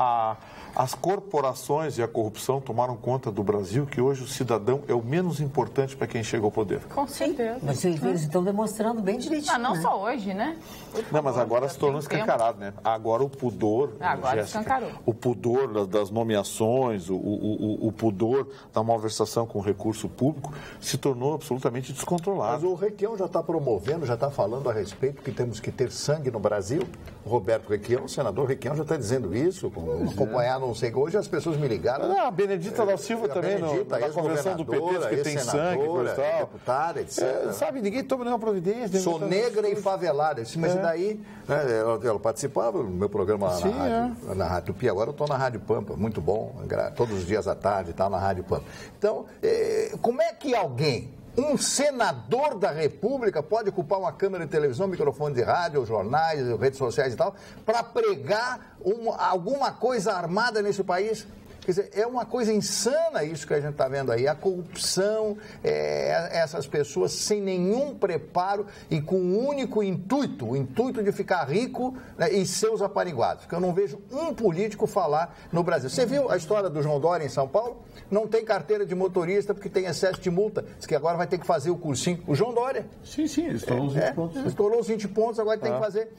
As corporações e a corrupção tomaram conta do Brasil, que hoje o cidadão é o menos importante para quem chega ao poder. Com certeza. Mas eles estão demonstrando bem direitinho. Não só hoje, né? Não, mas agora se tornou escancarado, né? Agora o pudor... Agora escancarou. O pudor das nomeações, o pudor da malversação com o recurso público se tornou absolutamente descontrolado. Mas o Requião já está promovendo, já está falando a respeito que temos que ter sangue no Brasil. O Roberto Requião, o senador Requião, já está dizendo isso, acompanhar não sei que. Hoje as pessoas me ligaram. A Benedita da Silva também, na convenção do PT, que tem sangue, coisa tal. Deputada, etc. Sabe, ninguém toma nenhuma providência. Sou negra e favelada. Mas daí, ela participava do meu programa na Rádio Tupi. Agora eu estou na Rádio Pampa, muito bom, todos os dias à tarde, tá na Rádio Pampa. Então, como é que um senador da República pode ocupar uma câmera de televisão, microfone de rádio, jornais, redes sociais e tal, para pregar alguma coisa armada nesse país? Quer dizer, é uma coisa insana isso que a gente está vendo aí. A corrupção, essas pessoas sem nenhum preparo e com o único intuito, o intuito de ficar rico, né, e seus apariguados. Porque eu não vejo um político falar no Brasil. Você viu a história do João Dória em São Paulo? Não tem carteira de motorista porque tem excesso de multa. Diz que agora vai ter que fazer o cursinho. O João Dória. Sim, estourou os 20 pontos. Estourou os 20 pontos, agora tem que fazer.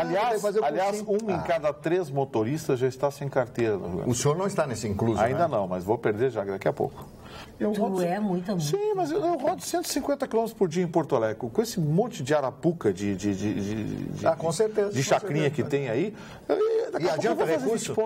Aliás, em cada 3 motoristas já está sem carteira. O senhor não está nesse incluso, ainda não, mas vou perder já daqui a pouco. É muita. Sim, mas eu rodo 150 km por dia em Porto Alegre. Com esse monte de arapuca, com certeza, de chacrinha que tem aí, e adianta recurso?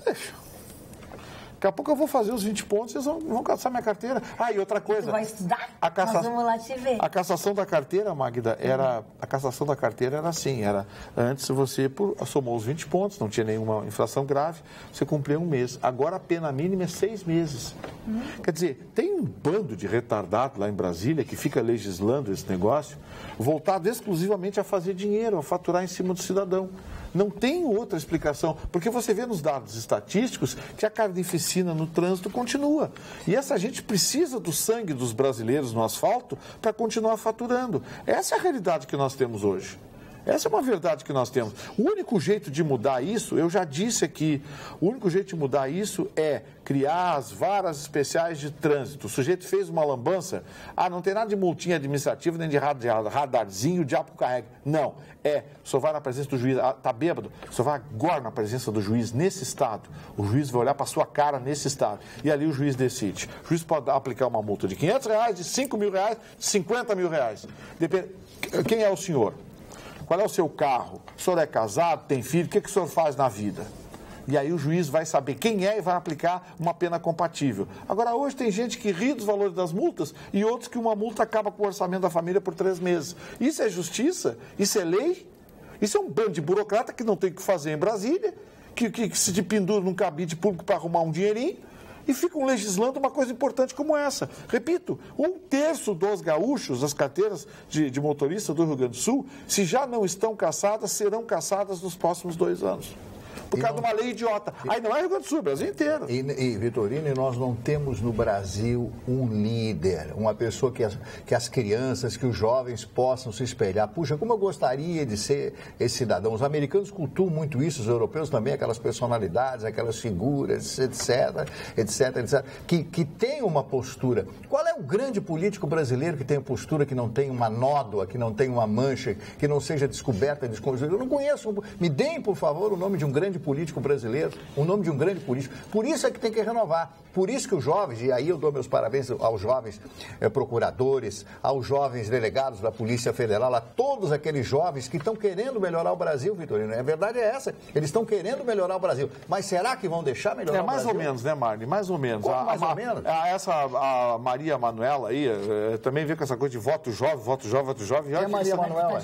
Daqui a pouco eu vou fazer os 20 pontos e eles vão caçar minha carteira. E outra coisa... Tu vai estudar? Nós vamos lá te ver. A cassação da carteira, Magda, a cassação da carteira era assim, antes você somou os 20 pontos, não tinha nenhuma infração grave, você cumpria 1 mês. Agora a pena mínima é 6 meses. Quer dizer, tem um bando de retardado lá em Brasília que fica legislando esse negócio, voltado exclusivamente a fazer dinheiro, a faturar em cima do cidadão. Não tem outra explicação, porque você vê nos dados estatísticos que a carnificina no trânsito continua. E essa gente precisa do sangue dos brasileiros no asfalto para continuar faturando. Essa é a realidade que nós temos hoje. Essa é uma verdade que nós temos. O único jeito de mudar isso, eu já disse aqui, o único jeito de mudar isso é criar as varas especiais de trânsito. O sujeito fez uma lambança, não tem nada de multinha administrativa, nem de radarzinho, o diabo carrega. Não, o senhor vai na presença do juiz, está bêbado, o senhor vai agora na presença do juiz nesse estado. O juiz vai olhar para a sua cara nesse estado. E ali o juiz decide. O juiz pode aplicar uma multa de R$500, de R$5 mil, de R$50 mil. Depende. Quem é o senhor? qual é o seu carro? O senhor é casado, tem filho, o que o senhor faz na vida? E aí o juiz vai saber quem é e vai aplicar uma pena compatível. Agora, hoje tem gente que ri dos valores das multas e outros que uma multa acaba com o orçamento da família por 3 meses. Isso é justiça? Isso é lei? Isso é um bando de burocrata que não tem o que fazer em Brasília, que se pendura num cabide público para arrumar um dinheirinho e ficam legislando uma coisa importante como essa. Repito, 1/3 dos gaúchos, das carteiras de motorista do Rio Grande do Sul, se já não estão caçadas, serão caçadas nos próximos 2 anos. Por causa de uma lei idiota. Aí não é Rio Grande do Sul, é o Brasil inteiro. E Vitorino, nós não temos no Brasil um líder, uma pessoa que as crianças, que os jovens possam se espelhar. Puxa, como eu gostaria de ser esse cidadão. Os americanos cultuam muito isso, os europeus também, aquelas personalidades, aquelas figuras, etc, que tem uma postura. Qual é o grande político brasileiro que tem postura, que não tem uma nódoa, que não tem uma mancha, que não seja descoberta, desconstruída? Eu não conheço. Me deem, por favor, o nome de um grande político brasileiro, o nome de um grande político. Por isso é que tem que renovar. Por isso que os jovens, e aí eu dou meus parabéns aos jovens procuradores, aos jovens delegados da Polícia Federal, a todos aqueles jovens que estão querendo melhorar o Brasil, Vitorino. A verdade é essa. Eles estão querendo melhorar o Brasil. Mas será que vão deixar melhorar o Brasil? Mais ou menos, né, Marne? Mais ou menos. Como mais ou menos? A Maria Manuela aí também vê com essa coisa de voto jovem, voto jovem, voto jovem. É Maria Manuela?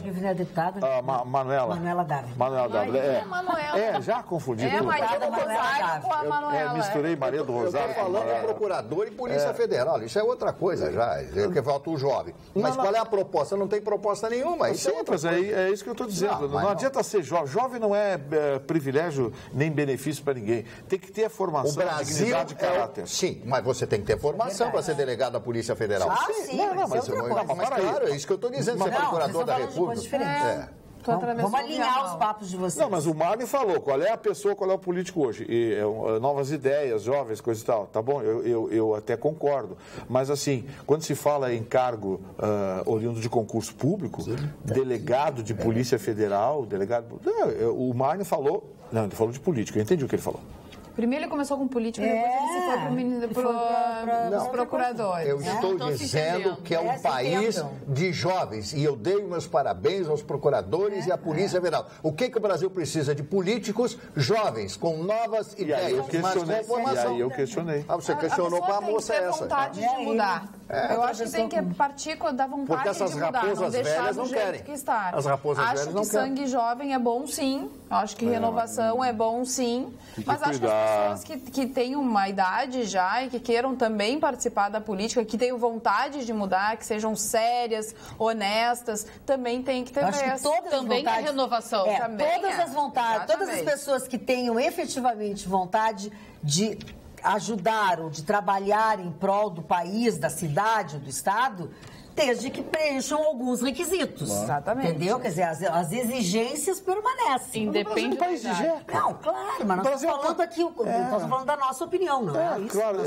Manuela Dávila. Manuela Dávila. Já confundi tudo. Maria do Rosário com a Manuela. Misturei Maria do Rosário. Eu estou falando de procurador e Polícia Federal. Isso é outra coisa já. Que voto jovem. Mas qual é a proposta? Não tem proposta nenhuma. Isso é isso que eu estou dizendo. Não adianta ser jovem. Jovem não é privilégio nem benefício para ninguém. Tem que ter a formação, a dignidade de caráter. Sim, mas você tem que ter formação para ser delegado da Polícia Federal. Sim, mas claro, é isso que eu estou dizendo. Você é procurador da República. Vamos alinhar os papos de vocês. Não, mas o Marne falou, qual é a pessoa, qual é o político hoje? Novas ideias, jovens, coisa e tal. Tá bom, eu até concordo. Mas assim, quando se fala em cargo oriundo de concurso público, delegado de Polícia Federal, o Marne falou... Não, ele falou de político, eu entendi o que ele falou. Primeiro ele começou com político, depois ele se foi para os procuradores. Eu estou dizendo que é um país de jovens. E eu dei meus parabéns aos procuradores e à Polícia Federal. O que o Brasil precisa? De políticos jovens, com novas ideias, mas com formação. E aí eu questionei. Você questionou com a moça essa. Vontade de mudar. Eu acho que tem que partir da vontade de mudar. Porque essas raposas velhas não querem. As raposas velhas não querem. Acho que sangue jovem é bom, sim. Acho que renovação é bom, sim. Mas acho que as pessoas que têm uma idade já e que queiram também participar da política, que tenham vontade de mudar, que sejam sérias, honestas, também tem que ter essa. Também é renovação. Todas as vontades, todas as pessoas que tenham efetivamente vontade de ajudar ou de trabalhar em prol do país, da cidade, do estado, desde que preencham alguns requisitos. Exatamente. Entendeu? Quer dizer, as exigências permanecem. Independe do país. Não, claro, mas nós estamos falando aqui, nós falando da nossa opinião, não é? Claro,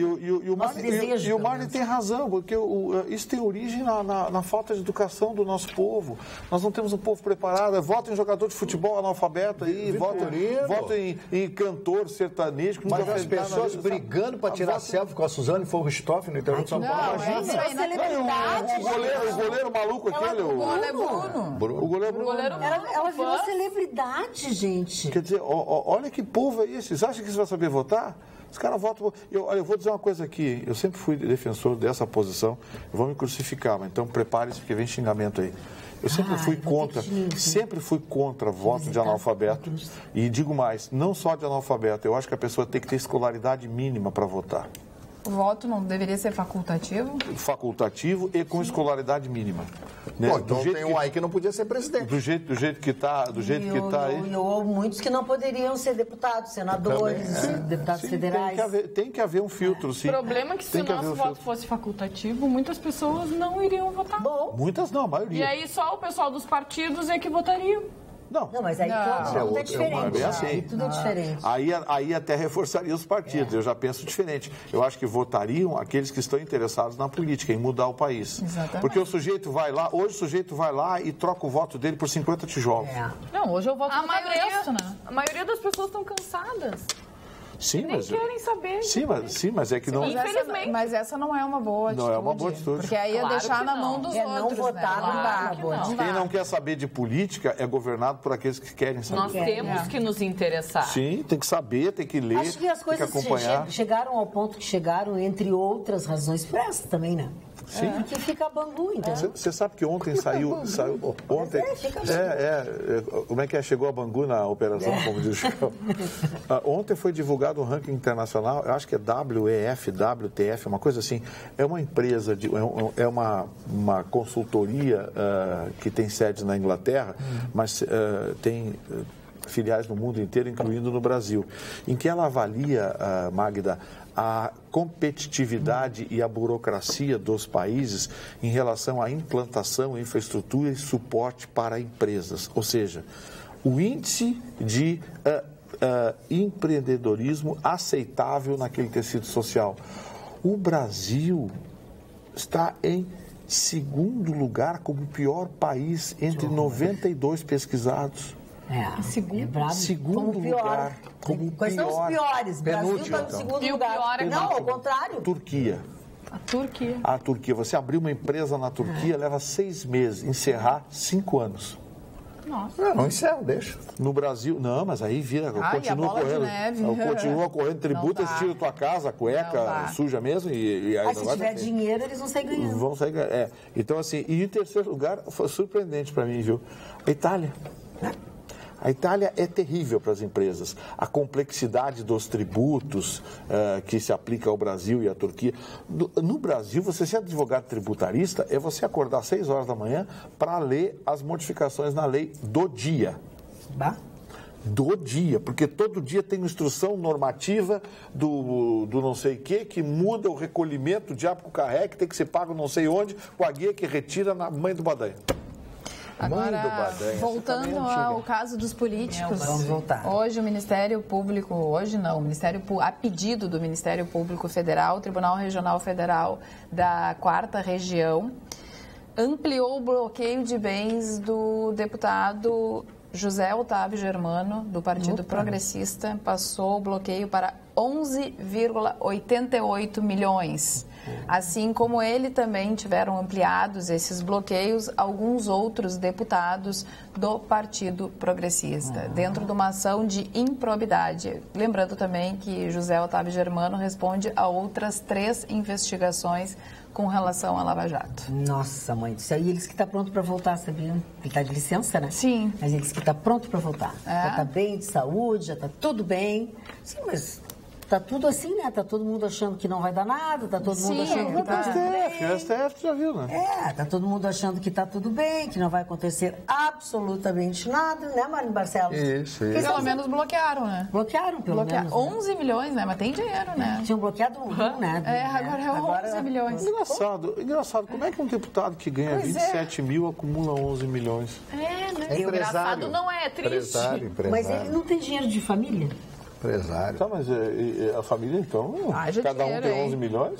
e o Marne tem razão, porque isso tem origem na falta de educação do nosso povo. Nós não temos um povo preparado. Vota em jogador de futebol analfabeto aí, vota em cantor sertanejo. Mas as pessoas brigando para tirar selfie com a Suzane Forristoff no interior de São Paulo. O goleiro maluco aquele. O goleiro Bruno. Ela virou celebridade, gente. Quer dizer, olha que povo é esse. Vocês acham que você vai saber votar? Os caras votam... Eu vou dizer uma coisa aqui. Eu sempre fui defensor dessa posição. Vão me crucificar, mas então prepare-se porque vem xingamento aí. Eu sempre fui contra voto de analfabeto. E digo mais, não só de analfabeto. Eu acho que a pessoa tem que ter escolaridade mínima para votar. O voto não deveria ser facultativo? Facultativo e com escolaridade mínima. Né? Bom, então tem um aí que não podia ser presidente. Do jeito que está aí. E houve muitos que não poderiam ser deputados, senadores, deputados federais. Tem que haver um filtro, sim. O problema é que se o nosso voto fosse facultativo, muitas pessoas não iriam votar. Muitas não, a maioria. E aí só o pessoal dos partidos é que votariam. Não, mas aí tudo é diferente. Tudo é diferente. Aí até reforçaria os partidos. Eu já penso diferente. Eu acho que votariam aqueles que estão interessados na política, em mudar o país. Exatamente. Porque o sujeito vai lá, hoje o sujeito vai lá e troca o voto dele por 50 tijolos. Não, hoje eu voto no Congresso, né? A maioria das pessoas estão cansadas. Sim, nem querem saber. Sim, mas é que não... Infelizmente. Mas essa não é uma boa atitude. Não é uma boa atitude. Porque aí ia deixar na mão dos outros. Não votar, não dá. Quem não quer saber de política é governado por aqueles que querem saber. Nós temos que nos interessar. Sim, tem que saber, tem que ler, acho que as coisas tem que acompanhar. Chegaram ao ponto que chegaram, entre outras razões, por essa também, né? Sim. Porque fica Bangu, entendeu? Você sabe que ontem saiu ontem... como é que é? Chegou a Bangu na operação, como diz o Chico. Ontem foi divulgado um ranking internacional, eu acho que é WEF, WTF, uma coisa assim. É uma empresa, é uma consultoria que tem sede na Inglaterra, mas tem filiais no mundo inteiro, incluindo no Brasil, em que ela avalia, Magda, a competitividade e a burocracia dos países em relação à implantação, infraestrutura e suporte para empresas. Ou seja, o índice de empreendedorismo aceitável naquele tecido social. O Brasil está em segundo lugar como o pior país entre 92 pesquisados. Segundo lugar. Quais são os piores? Brasil está no segundo lugar. Não, ao contrário. Turquia. A Turquia. Você abrir uma empresa na Turquia leva 6 meses. Encerrar, 5 anos. Nossa. Não encerra, deixa. No Brasil, não, mas aí vira, continua correndo. Continua correndo, tributa, eles tiram tua casa, a cueca suja mesmo. E aí se tiver dinheiro, eles vão sair ganhando. Vão sair ganhando. Então, assim, e em terceiro lugar, foi surpreendente para mim, viu? A Itália. A Itália é terrível para as empresas. A complexidade dos tributos que se aplica ao Brasil e à Turquia. No Brasil, você ser advogado tributarista é você acordar às 6 horas da manhã para ler as modificações na lei do dia. Do dia, porque todo dia tem instrução normativa do não sei o que muda o recolhimento, o diabo com o carré, que tem que ser pago não sei onde, com a guia que retira na mãe do Badanha. Agora, voltando ao caso dos políticos, vamos voltar. Hoje o Ministério Público, a pedido do Ministério Público Federal, o Tribunal Regional Federal da 4ª Região, ampliou o bloqueio de bens do deputado José Otávio Germano, do Partido Progressista, passou o bloqueio para 11,88 milhões. Assim como ele, também tiveram ampliados esses bloqueios alguns outros deputados do Partido Progressista, dentro de uma ação de improbidade. Lembrando também que José Otávio Germano responde a outras 3 investigações com relação à Lava Jato. Nossa, mãe do céu. E eles que estão pronto para voltar, sabia? Ele está de licença, né? Sim. Mas eles que estão pronto para voltar. Já está bem de saúde, já está tudo bem. Sim, mas tá tudo assim, né? Tá todo mundo achando que não vai dar nada, tá todo mundo achando que tá tudo bem. O STF já viu, né? Tá todo mundo achando que tá tudo bem, que não vai acontecer absolutamente nada, né, Mário Barcelos? Isso. Pelo menos bloquearam, né? Bloquearam, pelo menos. 11 milhões, né? Mas tem dinheiro, né? Tinham bloqueado né? Agora é 11 milhões. Engraçado, como é que um deputado que ganha 27 mil acumula 11 milhões? Né? Engraçado não é, triste. Empresário. Mas ele não tem dinheiro de família? Empresário. Tá, mas a família, então, cada um tem 11 milhões?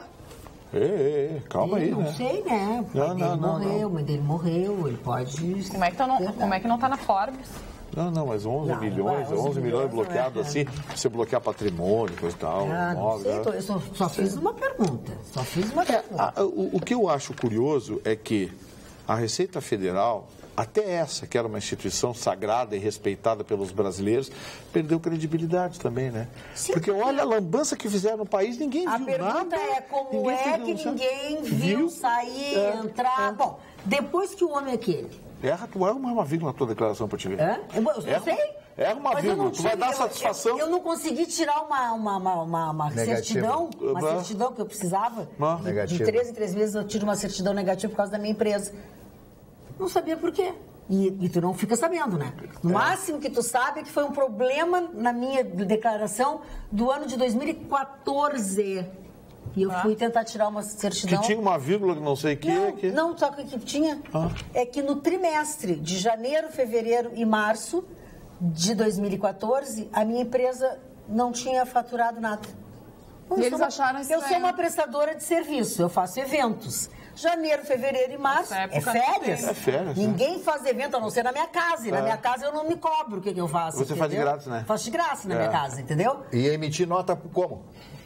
Calma aí, né? Não sei, né? A mãe dele morreu, ele pode... Como é que não tá na Forbes? Não, mas 11 milhões bloqueado assim, você bloquear patrimônio, coisa e tal. Não sei, eu só fiz uma pergunta. O que eu acho curioso é que a Receita Federal, até essa, que era uma instituição sagrada e respeitada pelos brasileiros, perdeu credibilidade também, né? Sim, porque olha a lambança que fizeram no país, ninguém viu nada. A pergunta é como é que ninguém viu sair, entrar... Bom, depois que o homem é aquele... Erra uma vírgula na tua declaração para te ver. Eu sei. Erra uma vírgula, tu vai dar satisfação. Eu não consegui tirar uma certidão, certidão que eu precisava. De 3 em 3 meses eu tiro uma certidão negativa por causa da minha empresa. Não sabia por quê. E tu não fica sabendo, né? No máximo que tu sabe é que foi um problema na minha declaração do ano de 2014. E eu fui tentar tirar uma certidão... Que tinha uma vírgula que não sei o que... Não, só que tinha... É que no trimestre de janeiro, fevereiro e março de 2014, a minha empresa não tinha faturado nada. Eles acharam isso. Eu sou uma prestadora de serviço, eu faço eventos. Janeiro, fevereiro e março é férias. É férias. Ninguém faz evento a não ser na minha casa. E na minha casa eu não me cobro o que eu faço. Você faz de graça, né? Faço de graça na minha casa, entendeu? E emitir nota como?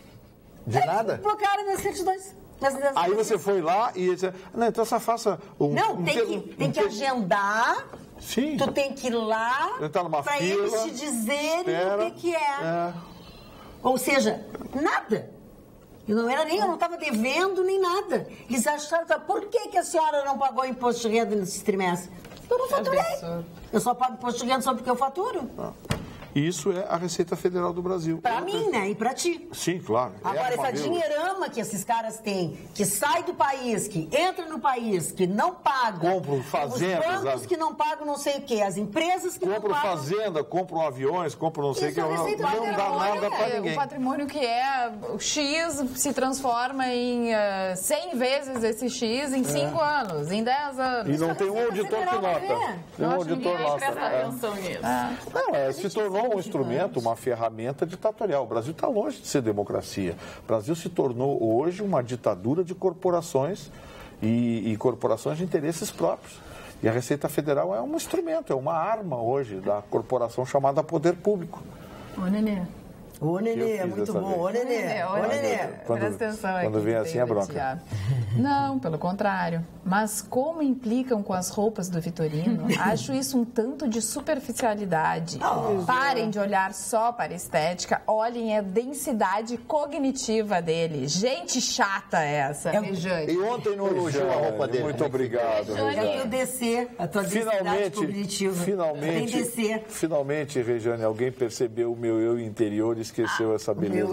De nada? Bloquearam minhas certidões. Aí você foi lá e disse, não, então só faça um... Não, tem que agendar. Sim. Tu tem que ir lá para eles te dizerem o que é. Ou seja, nada. Eu não estava devendo nem nada. Eles acharam, por que a senhora não pagou imposto de renda nesse trimestre? Eu não faturei. Eu só pago imposto de renda só porque eu faturo. Isso é a Receita Federal do Brasil. Para mim, né? E para ti. Sim, claro. Agora, essa dinheirama que esses caras têm, que sai do país, que entra no país, que não paga. Compram fazendas. Os bancos que não pagam não sei o quê, as empresas que não pagam. Compram fazenda, compram aviões, compram não sei o que. Não dá nada para ninguém. O patrimônio que é o X se transforma em 100 vezes esse X em 5 anos, em 10 anos. E não tem um auditor que nota. Não auditor nota. Presta atenção nisso. Não, se tornou um instrumento, uma ferramenta ditatorial. O Brasil está longe de ser democracia. O Brasil se tornou hoje uma ditadura de corporações e corporações de interesses próprios. E a Receita Federal é um instrumento, é uma arma hoje da corporação chamada Poder Público. Ô, Nenê. Ô, Nenê, é muito bom. Ô, Nenê. Ô, Nenê. Presta atenção aqui. Quando vem assim é bronca. Não, pelo contrário. Mas como implicam com as roupas do Vitorino, acho isso um tanto de superficialidade. Parem de olhar só para a estética, olhem a densidade cognitiva dele. Gente chata essa, Rejane. E ontem não elogiou a roupa dele. Muito obrigado, Rejane. Eu descer a tua densidade cognitiva. Finalmente, Rejane, alguém percebeu o meu eu interior e esqueceu essa beleza.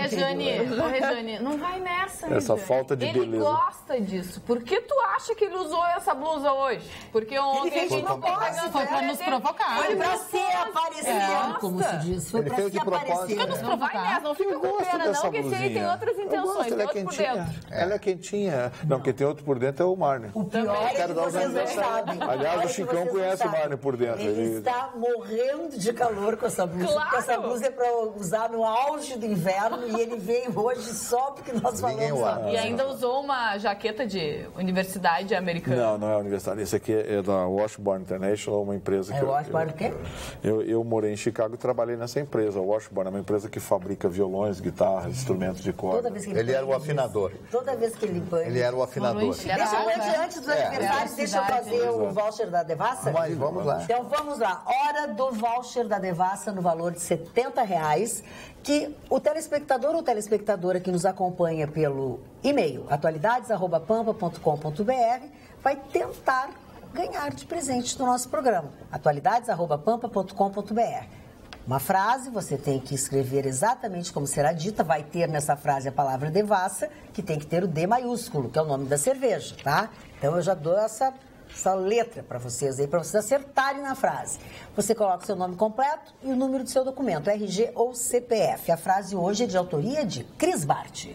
Rejane, não vai nessa, essa falta de beleza. Ele gosta disso. Por que tu acha que ele usou essa blusa hoje? Porque ontem ele não gosta, foi pra nos provocar. Foi pra ser aparecendo, como se diz. Foi pra se aparecer. Fica nos provocar. Não fica com pena, não, que esse aí tem outras intenções. Tem outro por dentro. Ela é quentinha. Não, quem tem outro por dentro é o Marne. O pior é que vocês não sabem. Aliás, o Chicão conhece o Marne por dentro. Ele está morrendo de calor com essa blusa. Porque essa blusa é pra usar no auge do inverno e ele veio hoje só porque nós falamos. E ainda usou uma jaqueta de universidade americana. Não é universidade. Esse aqui é da Washburn International, uma empresa que... Washburn o quê? Eu morei em Chicago e trabalhei nessa empresa. A Washburn é uma empresa que fabrica violões, guitarras, instrumentos de corda. Ele era o afinador. Toda vez que ele banha... Ele era o afinador. Antes dos aniversários, deixa eu fazer o voucher da Devassa? Mas vamos lá. Então vamos lá. Hora do voucher da Devassa no valor de R$70, que o telespectador ou telespectadora que nos acompanha pelo e-mail atualidades@pampa.com.br vai tentar ganhar de presente do nosso programa. atualidades@pampa.com.br. Uma frase, você tem que escrever exatamente como será dita, vai ter nessa frase a palavra devassa, que tem que ter o D maiúsculo, que é o nome da cerveja, tá? Então eu já dou essa letra para vocês aí, para vocês acertarem na frase. Você coloca o seu nome completo e o número do seu documento, RG ou CPF. A frase hoje é de autoria de Cris Bart.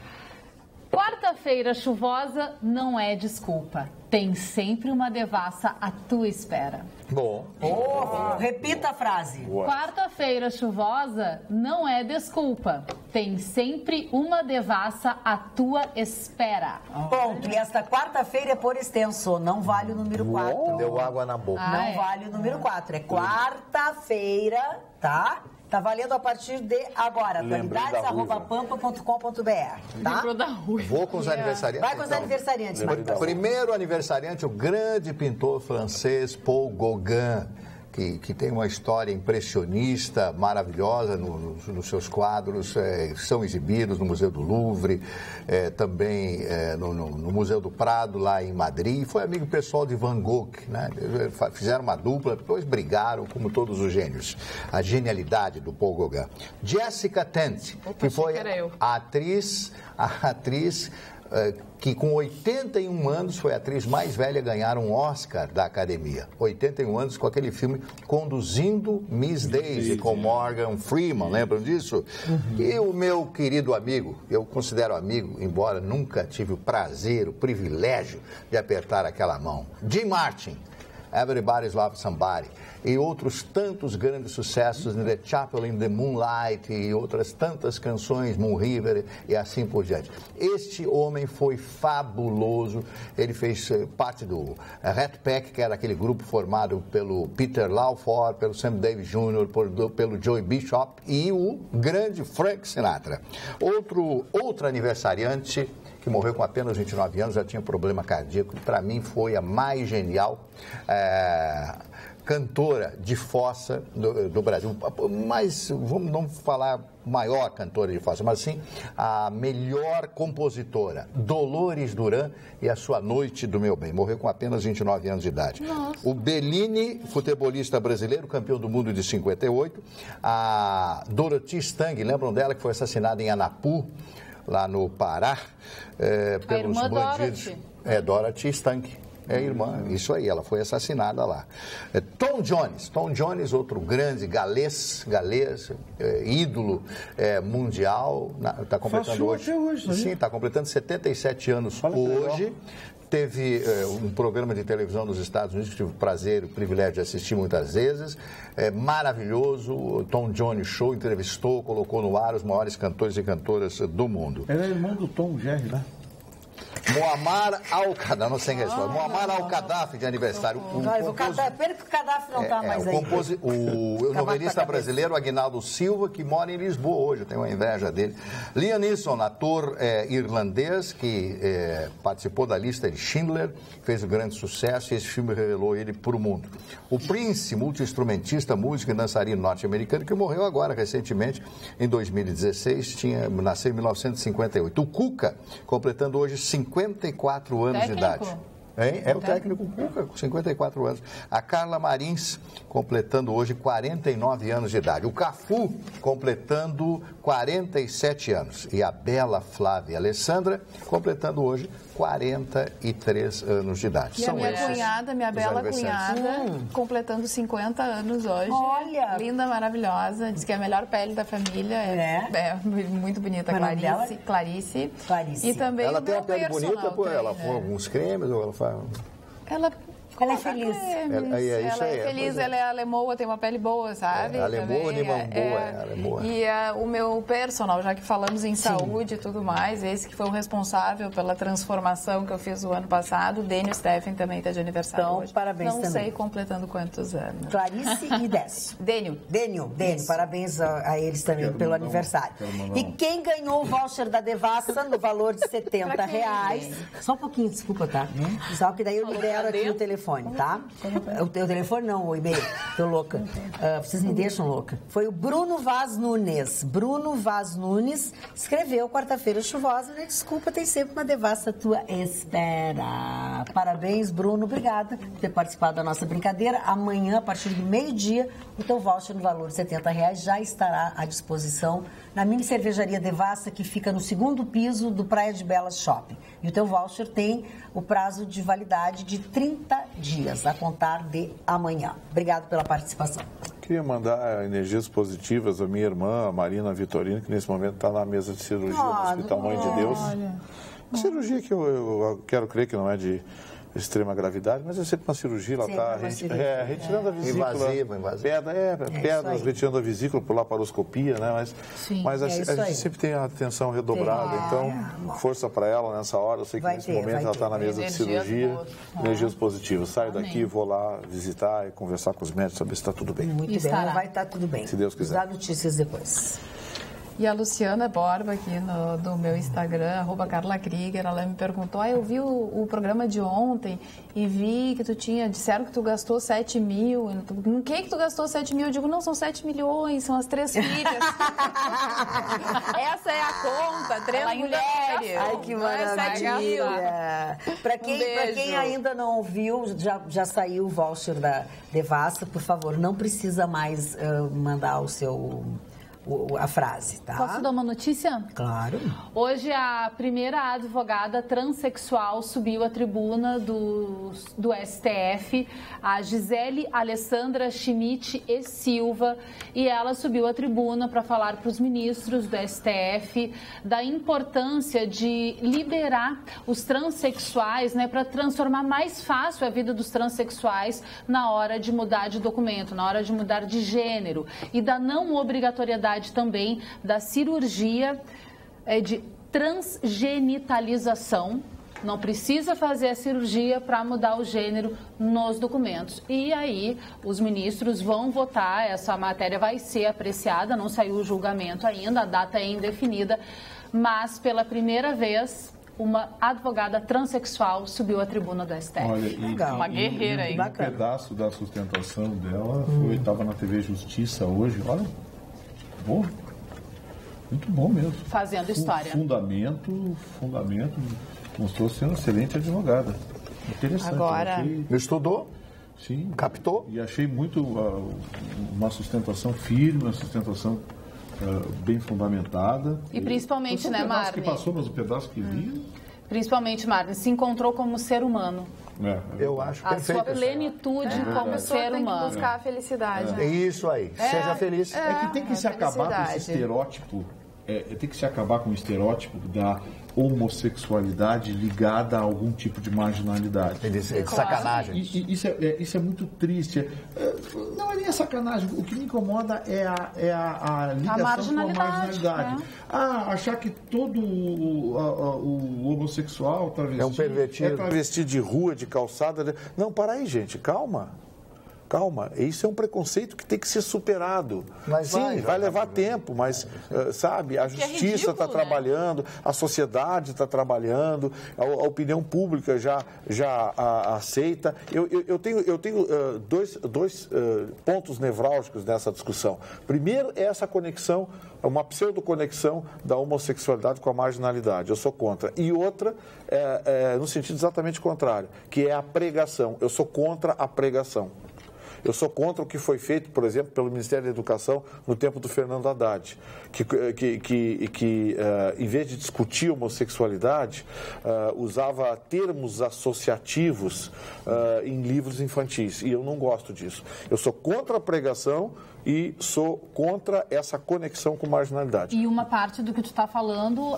Quarta-feira chuvosa não é desculpa. Tem sempre uma devassa à tua espera. Bom. Repita a frase. Quarta-feira chuvosa não é desculpa. Tem sempre uma devassa à tua espera. Ponto. E esta quarta-feira é por extenso. Não vale o número 4. Deu água na boca. Não vale o número 4. É quarta-feira, tá? Tá valendo a partir de agora. atualidades@pampa.com.br, tá? Vou com os aniversariantes. Vai com os aniversariantes, Marcos. Primeiro aniversariante, o grande pintor francês Paul Gauguin, que tem uma história impressionista, maravilhosa nos seus quadros, são exibidos no Museu do Louvre, também no Museu do Prado, lá em Madrid. Foi amigo pessoal de Van Gogh, né? Fizeram uma dupla, depois brigaram, como todos os gênios. A genialidade do Paul Gauguin. Jessica Tent, que foi a atriz que com 81 anos foi a atriz mais velha a ganhar um Oscar da Academia. 81 anos com aquele filme Conduzindo Miss Daisy, com Morgan Freeman, lembram disso? E o meu querido amigo, eu considero amigo, embora nunca tive o prazer, o privilégio de apertar aquela mão, Jim Martin. Everybody's Love Somebody, e outros tantos grandes sucessos, The Chapel in the Moonlight, e outras tantas canções, Moon River, e assim por diante. Este homem foi fabuloso, ele fez parte do Rat Pack, que era aquele grupo formado pelo Peter Lawford, pelo Sam Davis Jr., pelo Joey Bishop e o grande Frank Sinatra. Outro aniversariante que morreu com apenas 29 anos, já tinha problema cardíaco, para mim foi a mais genial cantora de fossa do Brasil. Mas vamos não falar maior cantora de fossa, mas sim a melhor compositora, Dolores Duran, e a sua Noite do Meu Bem. Morreu com apenas 29 anos de idade. Nossa. O Bellini, futebolista brasileiro, campeão do mundo de 58. A Dorothy Stang, lembram dela, que foi assassinada em Anapu, lá no Pará, pelos bandidos. Dorothy. Dorothy Stang. É irmã, isso aí, ela foi assassinada lá. Tom Jones, outro grande galês, ídolo mundial, está completando hoje. Sim, está completando 77 anos hoje. Teve um programa de televisão nos Estados Unidos que tive o prazer e o privilégio de assistir muitas vezes. Maravilhoso, o Tom Jones Show, entrevistou, colocou no ar os maiores cantores e cantoras do mundo. Ele é irmão do Tom Jerry, né? Muammar al-Gaddafi, não sei quem é Muammar al-Gaddafi de aniversário. Pena que o Gaddafi não está mais aí. O novelista brasileiro Aguinaldo Silva, que mora em Lisboa hoje, eu tenho uma inveja dele. Liam Neeson, ator irlandês, que participou da lista de Schindler, fez um grande sucesso e esse filme revelou ele para o mundo. O Prince, multi-instrumentista, músico e dançarino norte-americano, que morreu agora recentemente, em 2016, nasceu em 1958. O Cuca, completando hoje 54 anos de idade. É o técnico Cuca, com 54 anos. A Carla Marins, completando hoje 49 anos de idade. O Cafu, completando 47 anos. E a bela Flávia Alessandra, completando hoje 43 anos de idade. E a minha cunhada, minha bela cunhada, completando 50 anos hoje. Olha! Linda, maravilhosa. Diz que é a melhor pele da família. É muito bonita. Clarice. E também ela tem uma pele bonita, ela põe alguns cremes ou ela faz... Ela é feliz. Ela é feliz, ela é alemoa, tem uma pele boa, sabe? Alemoa de mamboa, E o meu personal, já que falamos em saúde e tudo mais, esse que foi o responsável pela transformação que eu fiz o ano passado, o Dênio Steffen também está de aniversário hoje. Então, parabéns também. Não sei completando quantos anos. Clarice e Décio. Dênio, parabéns a eles também pelo aniversário. E quem ganhou o voucher da Devassa no valor de R$70? Só um pouquinho, desculpa, tá? Só que daí eu libero aqui o telefone. Tá? O teu telefone não, o e-mail. Tô louca. Vocês me deixam louca. Foi o Bruno Vaz Nunes. Bruno Vaz Nunes escreveu quarta-feira chuvosa, né? Desculpa, tem sempre uma devassa tua espera. Parabéns, Bruno. Obrigada por ter participado da nossa brincadeira. Amanhã, a partir do meio-dia, o teu voucher no valor de R$70 já estará à disposição na mini cervejaria Devassa, que fica no segundo piso do Praia de Belas Shopping. E o teu voucher tem o prazo de validade de 30 dias, a contar de amanhã. Obrigado pela participação. Queria mandar energias positivas à minha irmã, a Marina Vitorino, que nesse momento está na mesa de cirurgia no Hospital Mãe de Deus. Uma cirurgia que eu quero crer que não é de extrema gravidade, mas é sempre uma cirurgia, ela está retirando a vesícula. Pedras, retirando a vesícula por laparoscopia, né? Mas a gente sempre tem a atenção redobrada, então força para ela nessa hora. Eu sei que nesse momento ela está na mesa de cirurgia, energias positivas. Saio daqui, vou lá visitar e conversar com os médicos, saber se está tudo bem. Muito bem, vai estar tudo bem. Se Deus quiser. Dá notícias depois. E a Luciana Borba, aqui no meu Instagram, @Carla Krieger, ela me perguntou, eu vi o programa de ontem e vi que disseram que tu gastou 7 mil. Em que tu gastou 7 mil? Eu digo, não, são 7 milhões, são as 3 filhas. Essa é a conta, 3 mulheres. Ai, que maravilha. Para quem ainda não ouviu, já saiu o voucher da Devassa, por favor, não precisa mais mandar o seu a frase, tá? Posso dar uma notícia? Claro. Hoje a primeira advogada transexual subiu à tribuna do STF, a Gisele Alessandra Schmidt e Silva, e ela subiu à tribuna para falar para os ministros do STF da importância de liberar os transexuais, né, para transformar mais fácil a vida dos transexuais na hora de mudar de documento, na hora de mudar de gênero, e da não obrigatoriedade também da cirurgia de transgenitalização. Não precisa fazer a cirurgia para mudar o gênero nos documentos. E aí os ministros vão votar, essa matéria vai ser apreciada, não saiu o julgamento ainda, a data é indefinida, mas pela primeira vez uma advogada transexual subiu à tribuna do STF. Olha, uma guerreira aí. Um pedaço da sustentação dela estava na TV Justiça hoje, olha. Bom, muito bom mesmo. Fazendo história. Fundamento, mostrou ser uma excelente advogada. Interessante. Agora, estudou? Sim. Captou? E achei muito uma sustentação firme, uma sustentação bem fundamentada. E principalmente, né, Marne? O pedaço que passou, mas o pedaço que vi... Principalmente, Marne, se encontrou como ser humano. Eu acho perfeito. A sua plenitude como ser humano. Tem que buscar a felicidade. É isso aí. Seja feliz. É que tem que se acabar com esse estereótipo. Tem que se acabar com o estereótipo da homossexualidade ligada a algum tipo de marginalidade. De sacanagem. Isso é muito triste. Não é nem a sacanagem. O que me incomoda é a ligação com a marginalidade. Achar que todo o homossexual travesti é um pervertido. É travesti de rua, de calçada. Não, para aí, gente. Calma. Isso é um preconceito que tem que ser superado. Mas sim, vai levar tempo, mas, sabe, a justiça está trabalhando, a sociedade está trabalhando, a opinião pública já aceita. Eu tenho dois pontos nevrálgicos nessa discussão. Primeiro é essa conexão, uma pseudo-conexão da homossexualidade com a marginalidade. Eu sou contra. E outra, no sentido exatamente contrário, que é a pregação. Eu sou contra a pregação. Eu sou contra o que foi feito, por exemplo, pelo Ministério da Educação no tempo do Fernando Haddad, que em vez de discutir homossexualidade, usava termos associativos em livros infantis. E eu não gosto disso. Eu sou contra a pregação e sou contra essa conexão com marginalidade. E uma parte do que tu está falando,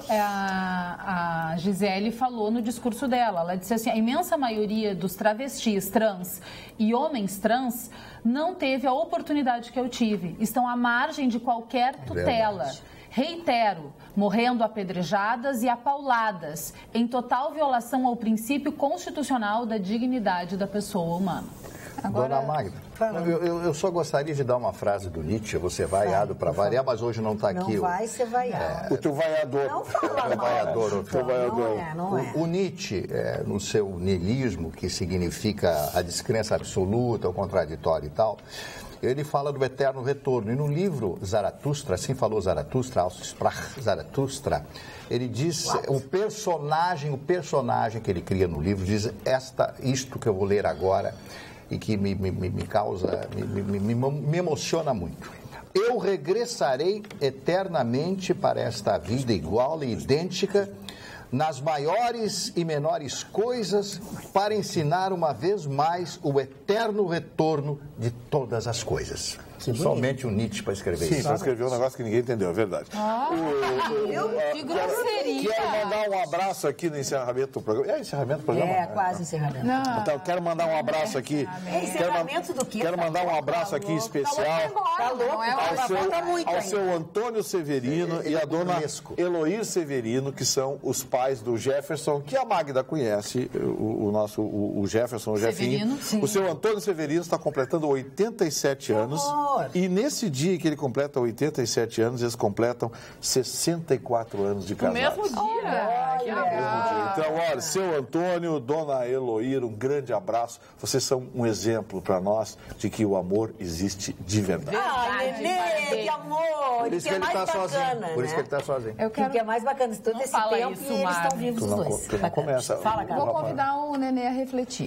a Gisele falou no discurso dela. Ela disse assim, a imensa maioria dos travestis trans e homens trans não teve a oportunidade que eu tive. Estão à margem de qualquer tutela. Reitero, morrendo apedrejadas e apauladas, em total violação ao princípio constitucional da dignidade da pessoa humana. Agora, Dona Magda, eu só gostaria de dar uma frase do Nietzsche, você vaiado para variar, mas hoje não está aqui. Não vai ser vaiado. O teu vaiador. Não fala vaiador. Não é. O Nietzsche, no seu niilismo, que significa a descrença absoluta, o contraditório e tal, ele fala do eterno retorno. E no livro Zaratustra, assim falou Zaratustra, Aussprach Zaratustra, ele diz, o personagem que ele cria no livro, diz isto que eu vou ler agora, e que me emociona muito. Eu regressarei eternamente para esta vida igual e idêntica, nas maiores e menores coisas, para ensinar uma vez mais o eterno retorno de todas as coisas. Somente o Nietzsche para escrever isso. Sim, para escrever um negócio que ninguém entendeu, é verdade. Que grosseria. Quero mandar um abraço aqui no encerramento do programa. É encerramento do programa? É, quase encerramento. Então, quero mandar um abraço aqui. Encerramento do quê? Quero mandar um abraço aqui especial ao seu Antônio Severino e a dona Eloir Severino, que são os pais do Jefferson, que a Magda conhece, o Jefferson, o Jefinho. O seu Antônio Severino está completando 87 anos. E nesse dia que ele completa 87 anos, eles completam 64 anos de casados. No mesmo dia. Que legal. Então, olha, seu Antônio, dona Eloir, um grande abraço. Vocês são um exemplo para nós de que o amor existe de verdade. Nenê, que amor! Por isso que ele está sozinho. Por isso que ele está sozinho. O que é mais bacana de todo esse tempo e eles estão vivos os dois. Tu não começa. Vou convidar o Nenê a refletir.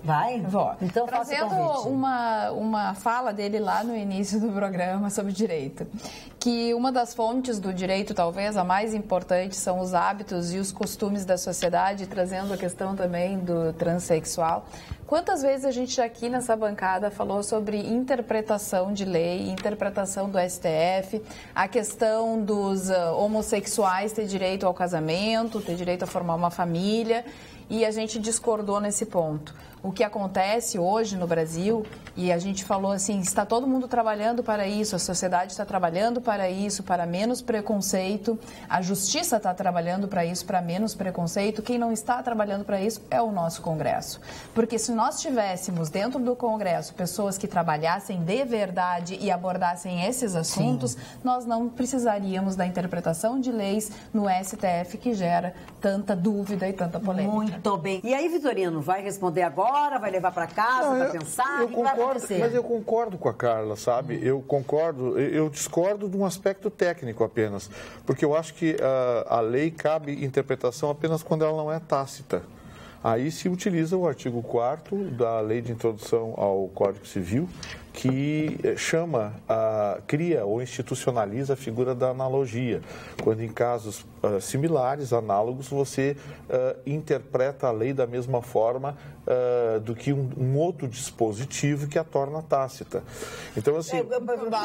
Vai? Vou. Então, trazendo uma fala dele lá no início do programa sobre direito, que uma das fontes do direito, talvez a mais importante, são os hábitos e os costumes da sociedade, trazendo a questão também do transexual. Quantas vezes a gente aqui nessa bancada falou sobre interpretação de lei, interpretação do STF, a questão dos homossexuais ter direito ao casamento, ter direito a formar uma família, e a gente discordou nesse ponto. O que acontece hoje no Brasil, e a gente falou assim, está todo mundo trabalhando para isso, a sociedade está trabalhando para isso, para menos preconceito, a justiça está trabalhando para isso, para menos preconceito, quem não está trabalhando para isso é o nosso Congresso. Porque se nós tivéssemos dentro do Congresso pessoas que trabalhassem de verdade e abordassem esses assuntos, nós não precisaríamos da interpretação de leis no STF que gera tanta dúvida e tanta polêmica. Muito bem. E aí, Vitorino, vai responder agora? Vai levar para casa, vai pensar? Eu concordo, mas eu concordo com a Carla, sabe? Eu concordo, eu discordo de um aspecto técnico apenas, porque eu acho que a lei cabe interpretação apenas quando ela não é tácita. Aí se utiliza o artigo 4º da Lei de Introdução ao Código Civil, que cria ou institucionaliza a figura da analogia. Quando em casos similares, análogos, você interpreta a lei da mesma forma do que um outro dispositivo que a torna tácita. Então, assim... Tá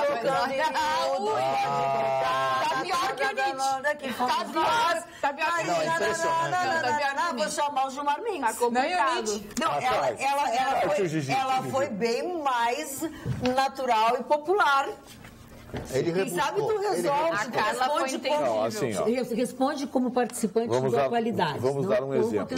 pior que o Nietzsche. Tá pior. Vou chamar o Gilmar Mendes. Tá complicado. Ela foi bem mais natural e popular. Quem sabe tu resolve. A Carla foi entendível. Assim, responde como participante da atualidade. Vamos dar um exemplo.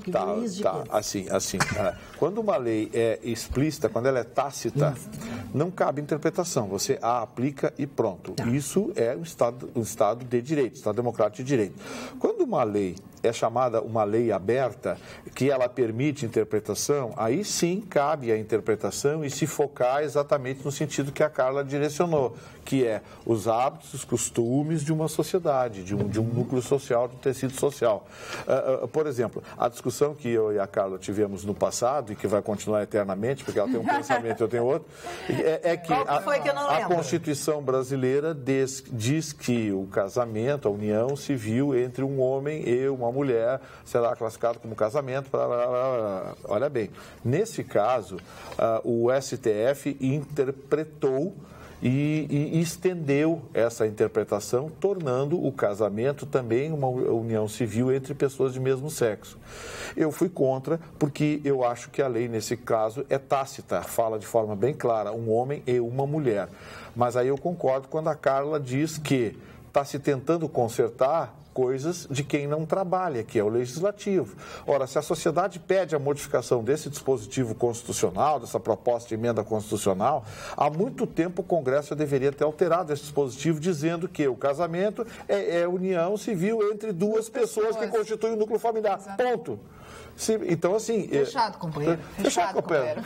Assim, quando uma lei é explícita, quando ela é tácita, não cabe interpretação. Você a aplica e pronto. Isso é um Estado de direito, Estado democrático de direito. Quando uma lei é chamada uma lei aberta, que ela permite interpretação, aí sim cabe a interpretação e se focar exatamente no sentido que a Carla direcionou, que é os hábitos, os costumes de uma sociedade, de um núcleo social, de um tecido social. Por exemplo, a discussão que eu e a Carla tivemos no passado, e que vai continuar eternamente, porque ela tem um pensamento e eu tenho outro, é que a Constituição brasileira diz que o casamento, a união civil entre um homem e uma mulher será classificado como casamento. Olha bem, nesse caso, o STF interpretou e estendeu essa interpretação, tornando o casamento também uma união civil entre pessoas de mesmo sexo. Eu fui contra, porque eu acho que a lei, nesse caso, é tácita, fala de forma bem clara, um homem e uma mulher. Mas aí eu concordo quando a Carla diz que está se tentando consertar coisas de quem não trabalha, que é o legislativo. Ora, se a sociedade pede a modificação desse dispositivo constitucional, dessa proposta de emenda constitucional, há muito tempo o Congresso deveria ter alterado esse dispositivo, dizendo que o casamento é união civil entre duas pessoas que constituem o núcleo familiar. Ponto. Então, assim... Fechado, companheiro. Fechado, companheiro.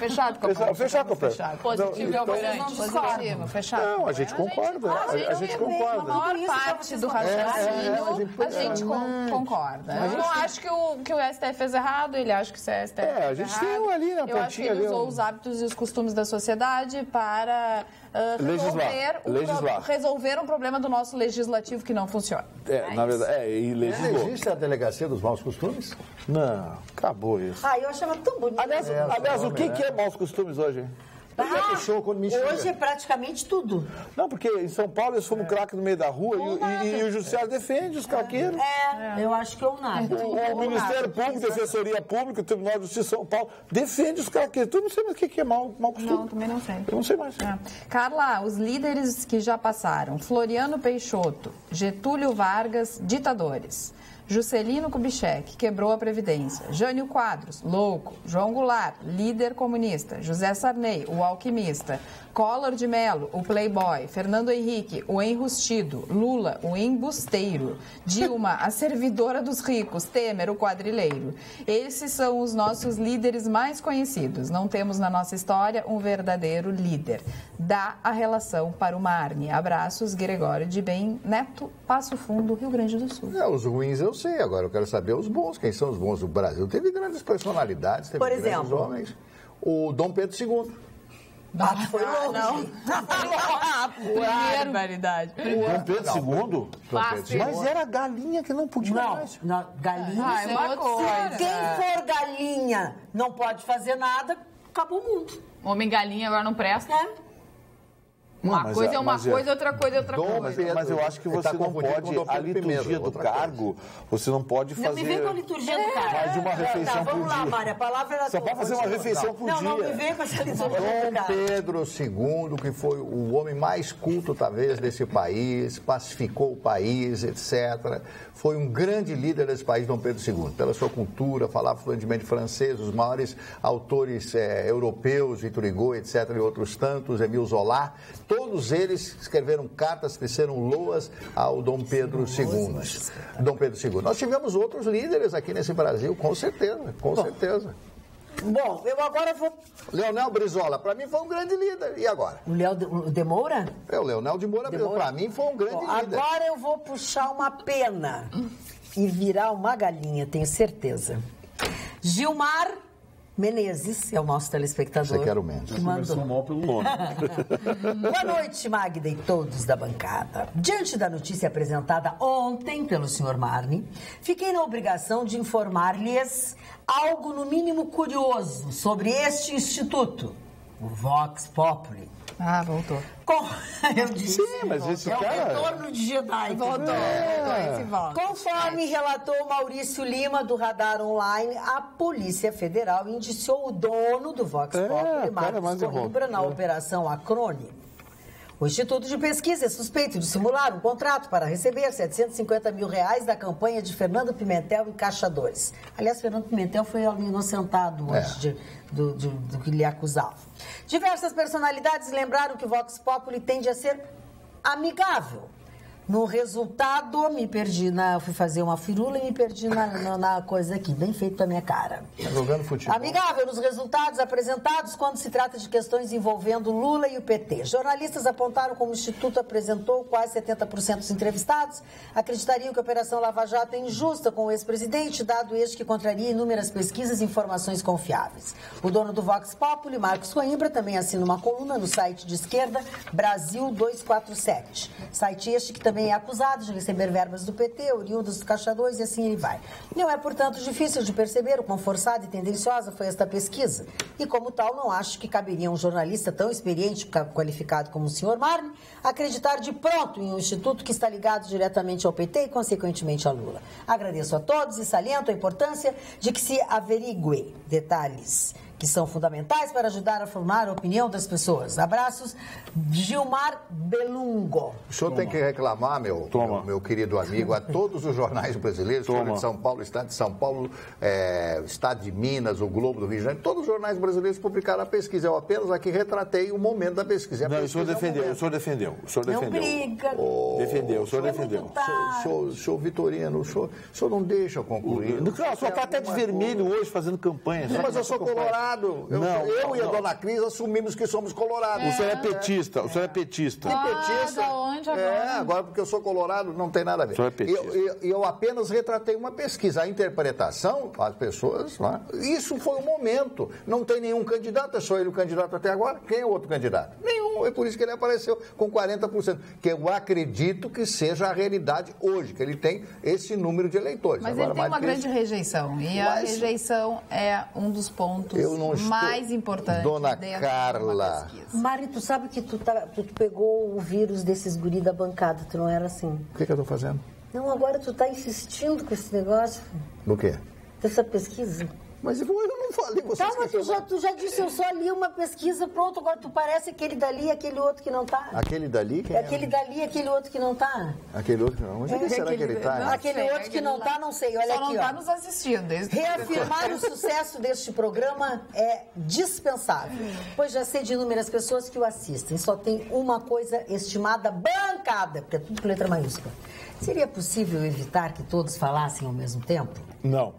Positivo é operante. Positivo, fechado. Não, a gente concorda. A gente concorda. A maior parte do raciocínio, a gente concorda. Eu não acho que o STF fez errado, ele acha que o STF fez errado. A gente tem ali na pontinha. Eu acho que ele usou os hábitos e os costumes da sociedade para resolver um problema do nosso legislativo que não funciona. Na verdade, e legislou. Existe a delegacia dos maus costumes? Não, acabou isso. Eu achava tão bonito. Aliás, o que é maus costumes hoje? Hoje é praticamente tudo. Não, porque em São Paulo eles foram craque no meio da rua e o judiciário defende os craqueiros. Eu acho que nada. O Ministério Público, Defensoria Pública, o Tribunal de Justiça de São Paulo defende os craqueiros. Eu não sei mais o que é mau costume. Não, também não sei. Eu não sei mais. Carla, os líderes que já passaram: Floriano Peixoto, Getúlio Vargas, ditadores. Juscelino Kubitschek, quebrou a Previdência. Jânio Quadros, louco. João Goulart, líder comunista. José Sarney, o alquimista. Collor de Mello, o playboy. Fernando Henrique, o enrustido. Lula, o embusteiro. Dilma, a servidora dos ricos. Temer, o quadrilheiro. Esses são os nossos líderes mais conhecidos. Não temos na nossa história um verdadeiro líder. Dá a relação para o Marne. Abraços, Gregório de Bem Neto, Passo Fundo, Rio Grande do Sul. Os ruins eu eu sei, agora eu quero saber os bons, quem são os bons. O Brasil teve grandes personalidades, teve grandes homens. O Dom Pedro II. Foi longe. Não. Barbaridade. Dom Pedro II? Mas era galinha que não podia mais. Não, galinha é uma coisa. Se quem for galinha não pode fazer nada, acabou o mundo. Homem galinha agora não presta? Uma coisa é uma coisa, outra coisa é outra coisa. Mas eu acho que você não pode, a liturgia do cargo, você não pode fazer... Não me vem com a liturgia do cargo. Mais de uma refeição por dia. Vamos lá, Mária, a palavra era só pode fazer uma refeição por dia. Não me vem com essa liturgia do cargo. Dom Pedro II, que foi o homem mais culto, talvez, desse país, pacificou o país, etc., foi um grande líder desse país, Dom Pedro II, pela sua cultura, falava fluentemente francês, os maiores autores europeus, Victor Hugo, etc., e outros tantos, Émile Zola, todos eles escreveram cartas, teceram loas ao Dom Pedro II. Dom Pedro II. Nós tivemos outros líderes aqui nesse Brasil, com certeza, com certeza. Bom, eu agora vou... Leonel Brizola, para mim foi um grande líder. E agora? O Léo de Moura? O Leonel de Moura, para mim foi um grande líder. Agora eu vou puxar uma pena e virar uma galinha, tenho certeza. Gilmar Menezes é o nosso telespectador. Você quer o Mendes. Começou mal pelo nome. Boa noite, Magda e todos da bancada. Diante da notícia apresentada ontem pelo senhor Marni, fiquei na obrigação de informar-lhes algo no mínimo curioso sobre este instituto, o Vox Populi. Voltou. Eu disse, sim, mas esse cara... É o retorno de Jedi. Conforme relatou Maurício Lima, do Radar Online, a Polícia Federal indiciou o dono do Vox Populi, Marcos Coimbra, na Operação Acrone. O Instituto de Pesquisa é suspeito de simular um contrato para receber R$750 mil da campanha de Fernando Pimentel e Caixa 2. Aliás, Fernando Pimentel foi inocentado antes do que lhe acusava. Diversas personalidades lembraram que o Vox Populi tende a ser amigável. No resultado, me perdi fui fazer uma firula e me perdi na coisa aqui, bem feito pra minha cara. Tá jogando futebol. Amigável nos resultados apresentados quando se trata de questões envolvendo Lula e o PT. Jornalistas apontaram como o Instituto apresentou quase 70% dos entrevistados acreditariam que a Operação Lava Jato é injusta com o ex-presidente, dado este que contraria inúmeras pesquisas e informações confiáveis. O dono do Vox Populi, Marcos Coimbra, também assina uma coluna no site de esquerda Brasil 247. Site este que também é acusado de receber verbas do PT, oriundas do Caixa 2 e assim ele vai. Não é, portanto, difícil de perceber o quão forçada e tendenciosa foi esta pesquisa. E, como tal, não acho que caberia um jornalista tão experiente e qualificado como o senhor Marni acreditar de pronto em um instituto que está ligado diretamente ao PT e, consequentemente, a Lula. Agradeço a todos e saliento a importância de que se averigue detalhes que são fundamentais para ajudar a formar a opinião das pessoas. Abraços, Gilmar Belungo. O senhor tem que reclamar, meu querido amigo, a todos os jornais brasileiros, Folha de São Paulo, Estado de São Paulo, Estado de Minas, o Globo do Rio de Janeiro, todos os jornais brasileiros publicaram a pesquisa. Eu apenas aqui retratei o momento da pesquisa. Não, o senhor defendeu. Não briga. O senhor defendeu. Senhor Vitorino, o senhor não deixa eu concluir. O senhor está até de vermelho hoje fazendo campanha. Mas eu sou colorado. Eu e a dona Cris assumimos que somos colorados. O senhor é petista. Que petista? Da onde agora? Agora porque eu sou colorado não tem nada a ver. O senhor é petista. Eu apenas retratei uma pesquisa. A interpretação, as pessoas, isso foi o momento. Não tem nenhum candidato, é só ele o candidato até agora. Quem é o outro candidato? Nenhum. É por isso que ele apareceu com 40%. Que eu acredito que seja a realidade hoje, que ele tem esse número de eleitores. Mas agora, ele tem uma grande rejeição. E a rejeição é um dos pontos mais importante. Dona Carla. Mari, tu sabe que tu pegou o vírus desses guri da bancada, tu não era assim. O que eu tô fazendo? Não, agora tu tá insistindo com esse negócio. Do quê? Dessa pesquisa. Mas eu não falei, você tu já disse, eu só li uma pesquisa, pronto, agora tu parece aquele dali e aquele outro que não tá. Aquele dali? Quem aquele dali e aquele outro que não tá. Aquele outro que não? Onde será que ele tá? Aquele outro que não tá, não sei, olha aqui, ó. Só não tá nos assistindo. Reafirmar o sucesso deste programa é dispensável, pois já sei de inúmeras pessoas que o assistem. Só tem uma coisa estimada, bancada, porque é tudo com letra maiúscula. Seria possível evitar que todos falassem ao mesmo tempo? Não.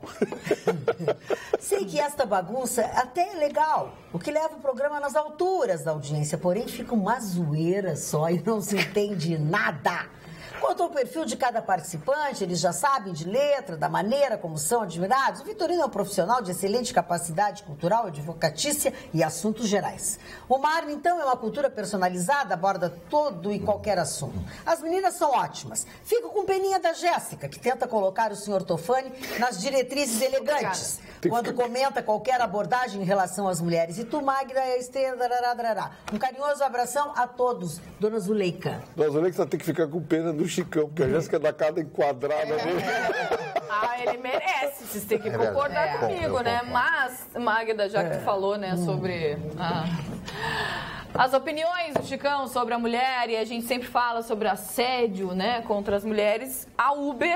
Sei que esta bagunça até é legal, o que leva o programa nas alturas da audiência, porém fica uma zoeira só e não se entende nada. Quanto ao perfil de cada participante, eles já sabem de letra, da maneira como são admirados. O Vitorino é um profissional de excelente capacidade cultural, advocatícia e assuntos gerais. O Marne, então, é uma cultura personalizada, aborda todo e qualquer assunto. As meninas são ótimas. Fico com peninha da Jéssica, que tenta colocar o senhor Tofani nas diretrizes elegantes, quando comenta qualquer abordagem em relação às mulheres. E tu, Magda, é a estrela, darará. Um carinhoso abração a todos. Dona Zuleika. Dona Zuleika só tem que ficar com pena do Chicão, porque a Jéssica dá cada enquadrada dele. Ele merece, vocês têm que concordar comigo, né? Mas, Magda, já que tu falou, né, sobre as opiniões do Chicão sobre a mulher, e a gente sempre fala sobre assédio, né, contra as mulheres, a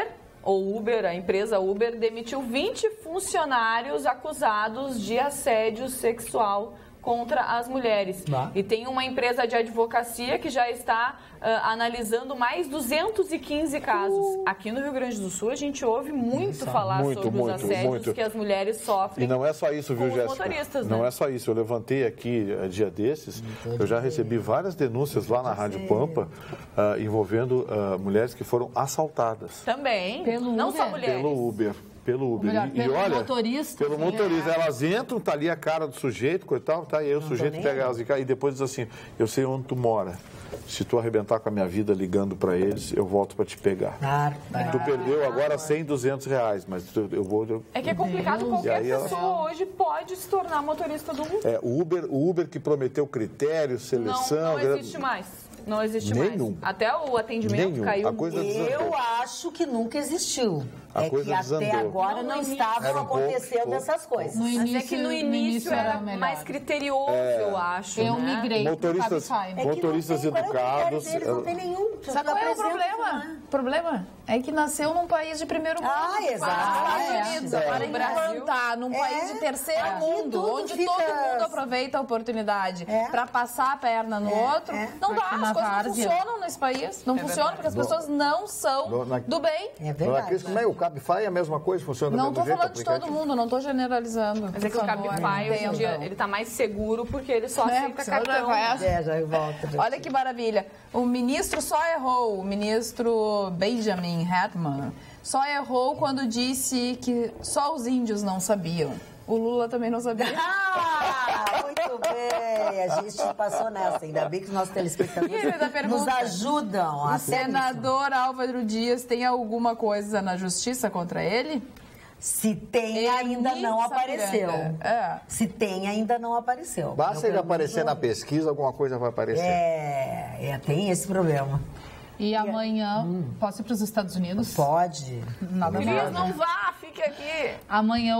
a empresa Uber, demitiu 20 funcionários acusados de assédio sexual contra as mulheres. E tem uma empresa de advocacia que já está analisando mais 215 casos. Aqui no Rio Grande do Sul, a gente ouve muito falar sobre os assédios que as mulheres sofrem. E não é só isso, viu, Jéssica? Motoristas, não é só isso. Eu levantei aqui, dia desses, eu já recebi várias denúncias lá na Rádio Pampa, envolvendo mulheres que foram assaltadas. Também. Não só mulheres. Pelo Uber. Pelo motorista. Pelo motorista. Elas entram, tá ali a cara do sujeito, coitado, tá? E aí o sujeito pega elas e depois diz assim, eu sei onde tu mora. Se tu arrebentar com a minha vida ligando para eles, eu volto para te pegar. Tu perdeu agora 100, 200 reais, mas eu vou... É que é complicado, qualquer pessoa hoje pode se tornar motorista do Uber. O Uber que prometeu critério, seleção... Não existe mais. Não existe mais. Até o atendimento caiu. Eu acho que nunca existiu. Que até agora não estavam acontecendo essas coisas. Mas é que no início era mais criterioso, eu acho. Eu migrei. Motoristas educados. Eles não tem nenhum. Sabe qual é o problema? O problema é que nasceu num país de primeiro mundo. Exato. Para implantar num país de terceiro mundo, onde todo mundo aproveita a oportunidade para passar a perna no outro, não dá. As coisas não funcionam nesse país. Não funcionam porque as pessoas não são do bem. É verdade. O Cabify é a mesma coisa, funciona do mesmo jeito? Não estou falando de todo mundo, não estou generalizando. Mas é que o Cabify, hoje em dia, ele está mais seguro porque ele só aceita cartão. Já volta. Olha que maravilha. O ministro só errou, o ministro Benjamin Herman, só errou quando disse que só os índios não sabiam. O Lula também não sabia. Muito bem. A gente passou nessa. Ainda bem que os nossos telespectadores nos ajudam. O senador Álvaro Dias tem alguma coisa na justiça contra ele? Se tem, ainda não apareceu. Se tem, ainda não apareceu. Basta ele aparecer na pesquisa, alguma coisa vai aparecer. Tem esse problema. E amanhã, posso ir para os Estados Unidos? Pode. Cris, não vá, fique aqui. Amanhã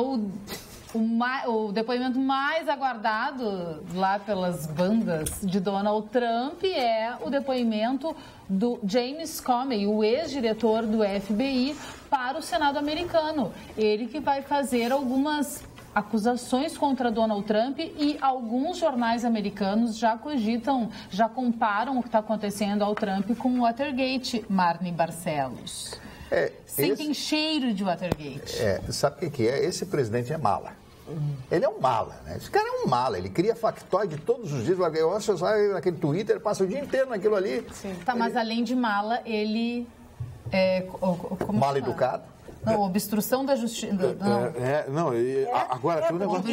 o depoimento mais aguardado lá pelas bandas de Donald Trump é o depoimento do James Comey, o ex-diretor do FBI, para o Senado americano. Ele que vai fazer algumas acusações contra Donald Trump e alguns jornais americanos já cogitam, já comparam o que está acontecendo ao Trump com o Watergate, Marne Barcelos. Sentem cheiro de Watergate. Sabe o que é? Esse presidente é mala. Ele é um mala, né? Esse cara é um mala, ele cria factoide todos os dias. Eu acho que naquele Twitter, passa o dia inteiro naquilo ali. Sim. Mas além de mala, ele é... Mal educado? Não, obstrução da justiça. Agora tem um negócio.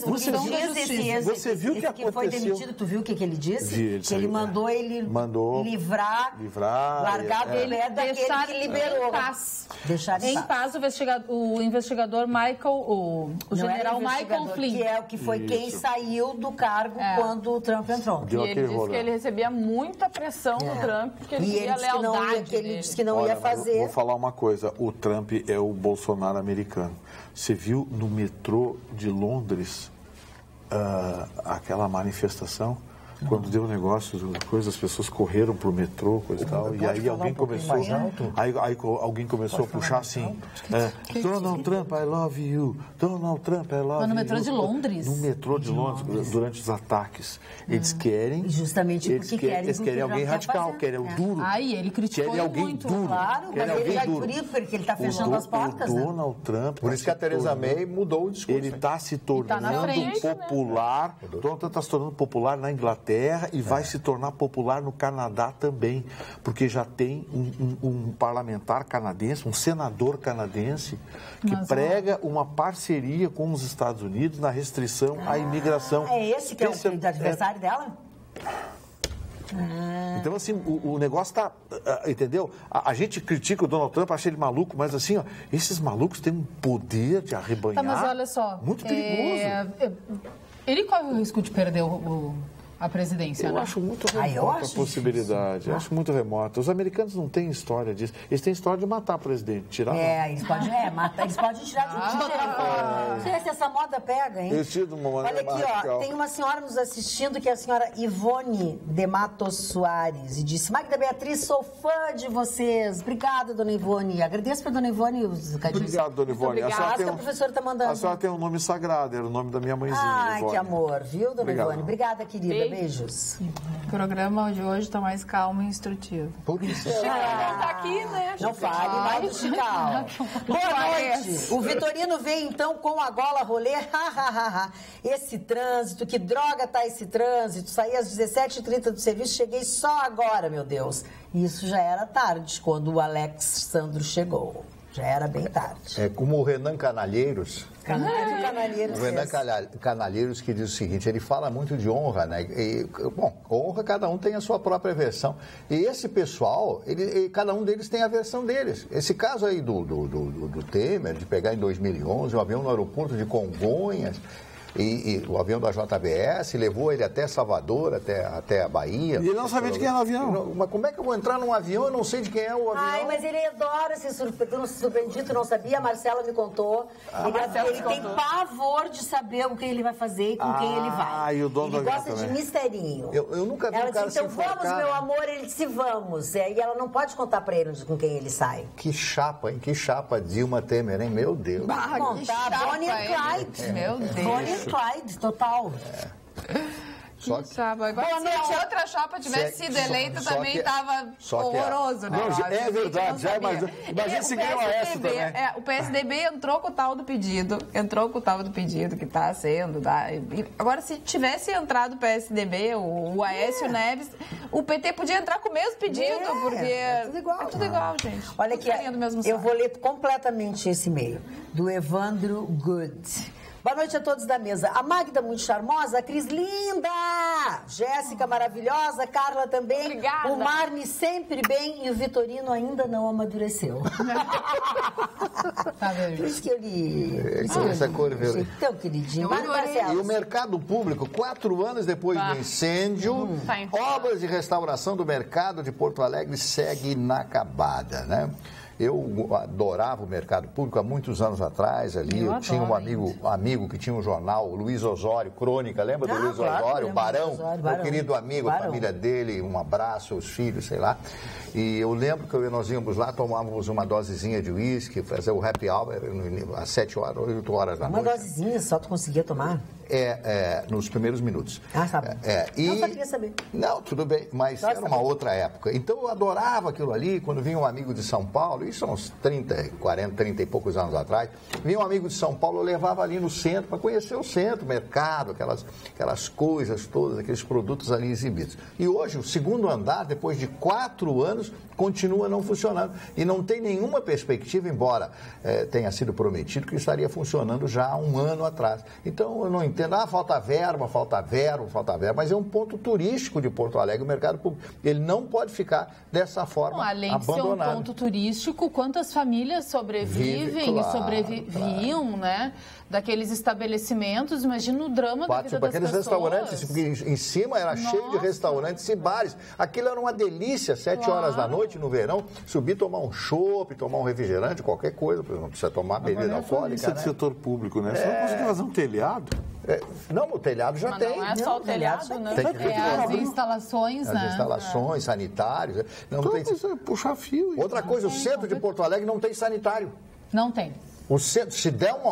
Você viu o que aconteceu? Foi demitido, tu viu o que ele disse? Que ele mandou ele livrar, largar do pé daquele que liberou. Deixar em paz o investigador Michael, o general Michael Flynn. Que foi quem saiu do cargo quando o Trump entrou. E ele disse que ele recebia muita pressão do Trump, porque ele queria lealdade. Ele disse que não ia fazer. Vou falar uma coisa, o Trump é o Bolsonaro americano. Você viu no metrô de Londres aquela manifestação? Quando deu negócio, as pessoas correram pro metrô, coisa e tal, e aí alguém começou, alguém começou a puxar assim, Donald Trump, I love you, Donald Trump, I love you. No metrô de Londres? No metrô de Londres, durante os ataques. Eles querem... Justamente porque eles querem alguém radical, querem o duro. Ele criticou querem alguém muito. Duro. Claro, mas ele é duro porque ele está fechando as portas. O Donald Trump... Por isso que a Theresa May mudou o discurso. Ele está se tornando popular. Donald Trump está se tornando popular na Inglaterra. Inglaterra e vai se tornar popular no Canadá também, porque já tem um parlamentar canadense, um senador canadense, que prega uma parceria com os Estados Unidos na restrição à imigração. É esse que é o adversário dela? Então, assim, o negócio está... Entendeu? A gente critica o Donald Trump, acha ele maluco, mas assim, ó, esses malucos têm um poder de arrebanhar mas olha só, muito perigoso. Ele corre o risco de perder a presidência, Eu acho muito remota a possibilidade. Eu acho muito remota. Os americanos não têm história disso. Eles têm história de matar o presidente, tirar... eles podem matar, eles podem tirar de Não sei se essa moda pega, hein? Olha aqui, ó, tem uma senhora nos assistindo, que é a senhora Ivone de Matos Soares, e disse: Magda Beatriz, sou fã de vocês. Obrigada, dona Ivone. Agradeço para dona Ivone os recadinhos. Obrigado, dona Ivone. A professora está mandando. A senhora tem um nome sagrado, era o nome da minha mãezinha. Ai, Ivone. Que amor, viu, dona Ivone? Obrigada, querida. Beijos. O programa de hoje está mais calmo e instrutivo. Por isso. Não tá aqui, né? Não fale mal do Chical. Boa noite. O Vitorino veio então com a gola rolê. Esse trânsito, que droga tá esse trânsito? Saí às 17h30 do serviço, cheguei só agora, meu Deus. Isso já era tarde, quando o Alex Sandro chegou. Já era bem tarde. É como o Renan Canalheiros. Canalheiros. O Renan Canalheiros, que diz o seguinte: ele fala muito de honra, né? E, bom, honra, cada um tem a sua própria versão. E esse pessoal, cada um deles tem a versão deles. Esse caso aí do Temer, de pegar em 2011 um avião no aeroporto de Congonhas. E o avião da JBS levou ele até Salvador, até a Bahia. E ele não sabia de quem era o avião. Mas como é que eu vou entrar num avião e não sei de quem é o avião? Ai, mas ele adora se surpreender, tu não sabia? A Marcela me contou. Ele tem pavor de saber o que ele vai fazer e com quem ele vai. E o dono ele gosta de misterinho. Eu nunca vi ela um cara disse, então vamos, meu amor. Ele disse, vamos. E ela não pode contar pra ele com quem ele sai. Que chapa, hein? Que chapa, Dilma Temer, hein? Meu Deus. Bonnie e Clyde. Meu Deus. Bonnie Clyde, total. Só que... Agora, se a outra chapa tivesse sido eleita, também estava horroroso, né? Não, é verdade, já imagina se ganhou essa também. O PSDB entrou com o tal do pedido, que está sendo. Agora, se tivesse entrado o PSDB, o Aécio Neves, o PT podia entrar com o mesmo pedido, porque é tudo igual. É tudo igual, gente. Olha aqui, eu vou ler completamente esse e-mail, do Evandro Good. Boa noite a todos da mesa. A Magda muito charmosa, a Cris linda, Jéssica maravilhosa, Carla também. Obrigada. O Marne sempre bem e o Vitorino ainda não amadureceu. Tá vendo? Por isso que eu li. Essa cor violeta. Tão queridinho. E o mercado público, 4 anos depois do incêndio, obras de restauração do mercado de Porto Alegre segue inacabada, né? Eu adorava o mercado público há muitos anos atrás ali. Eu tinha um amigo que tinha um jornal, o Luiz Osório, Crônica, lembra do Luiz Osório? O Barão, meu querido amigo, a família dele, um abraço, os filhos, sei lá. E eu lembro que nós íamos lá, tomávamos uma dosezinha de uísque, fazer o happy hour às 7 horas, 8 horas da noite. Uma dosezinha só tu conseguia tomar? Nos primeiros minutos. Tá bom. Não, só queria saber. Não, tudo bem, mas era uma outra época. Então eu adorava aquilo ali, quando vinha um amigo de São Paulo, isso há uns 30 e poucos anos atrás, vinha um amigo de São Paulo, eu levava ali no centro para conhecer o centro, o mercado, aquelas coisas todas, aqueles produtos ali exibidos. E hoje, o segundo andar, depois de 4 anos, continua não funcionando. E não tem nenhuma perspectiva, embora tenha sido prometido, que estaria funcionando já há 1 ano atrás. Então, eu não entendo, falta verba, mas é um ponto turístico de Porto Alegre, o mercado público. Ele não pode ficar dessa forma abandonado. Além de ser um ponto turístico, quantas famílias sobrevivem e sobreviviam, né? Daqueles estabelecimentos, imagina o drama da vida das aqueles pessoas. Restaurantes, em cima era cheio de restaurantes e bares. Aquilo era uma delícia, 7 horas da noite no verão, subir, tomar um chopp, tomar um refrigerante, qualquer coisa, não precisa tomar bebida alcoólica. Isso é do setor público, né? Você não consegue fazer um telhado? Não, o telhado já tem. Não é só o telhado, né? As instalações, né? As instalações, sanitários. Não tem... puxar fio. Outra coisa, o centro de Porto Alegre não tem sanitário. Não tem. O centro, se der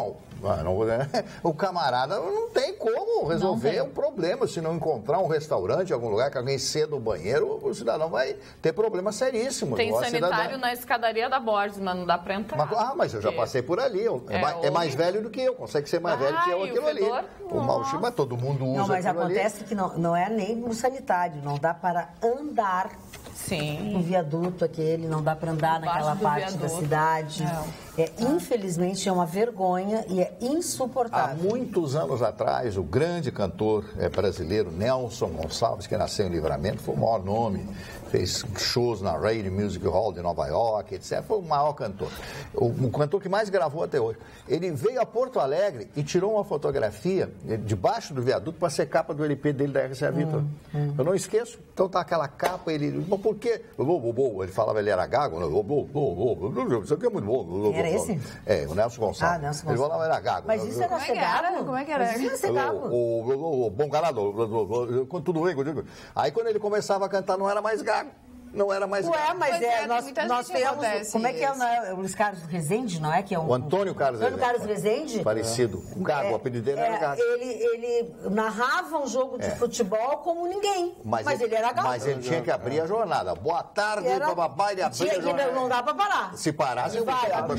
O camarada não tem como resolver um problema. Se não encontrar um restaurante em algum lugar que alguém ceda o banheiro, o cidadão vai ter problemas seríssimos. Tem sanitário na escadaria da Borges, mas não dá para entrar. Mas eu já passei por ali. É mais velho do que eu, consegue ser mais velho que eu aquilo ali. O mau cheiro, mas todo mundo usa. Não, mas acontece que não é nem no sanitário, não dá para andar. Sim. No viaduto aquele, não dá para andar naquela parte da cidade. Infelizmente é uma vergonha e é insuportável. Há muitos anos atrás, o grande cantor brasileiro Nelson Gonçalves, que nasceu em Livramento, foi o maior nome, fez shows na Radio Music Hall de Nova York, etc. Foi o maior cantor. O cantor que mais gravou até hoje. Ele veio a Porto Alegre e tirou uma fotografia debaixo do viaduto para ser capa do LP dele da RCA Victor. Eu não esqueço. Então tá aquela capa, ele... Mas por quê? Ele falava, ele era gago. Isso aqui é muito bom. Era esse? O Nelson Gonçalves. Nelson Gonçalves. Ele falava, era gago. Mas isso era ser gago? Como é que era? Isso era ser gago. Bom galado, tudo bem contigo. Aí quando ele começava a cantar, não era mais gago. Não era mais gago. Mas nós temos... Como é que é o Luiz Carlos Rezende, não é? Que é o Antônio Carlos Rezende. Antônio Carlos Rezende. Parecido. O gago, o apelido dele era gago. Ele narrava um jogo de futebol como ninguém. Mas ele era gago. Mas ele tinha que abrir a jornada. Boa tarde, bababá, ele abria a jornada. Não dá pra parar. Se parasse, ele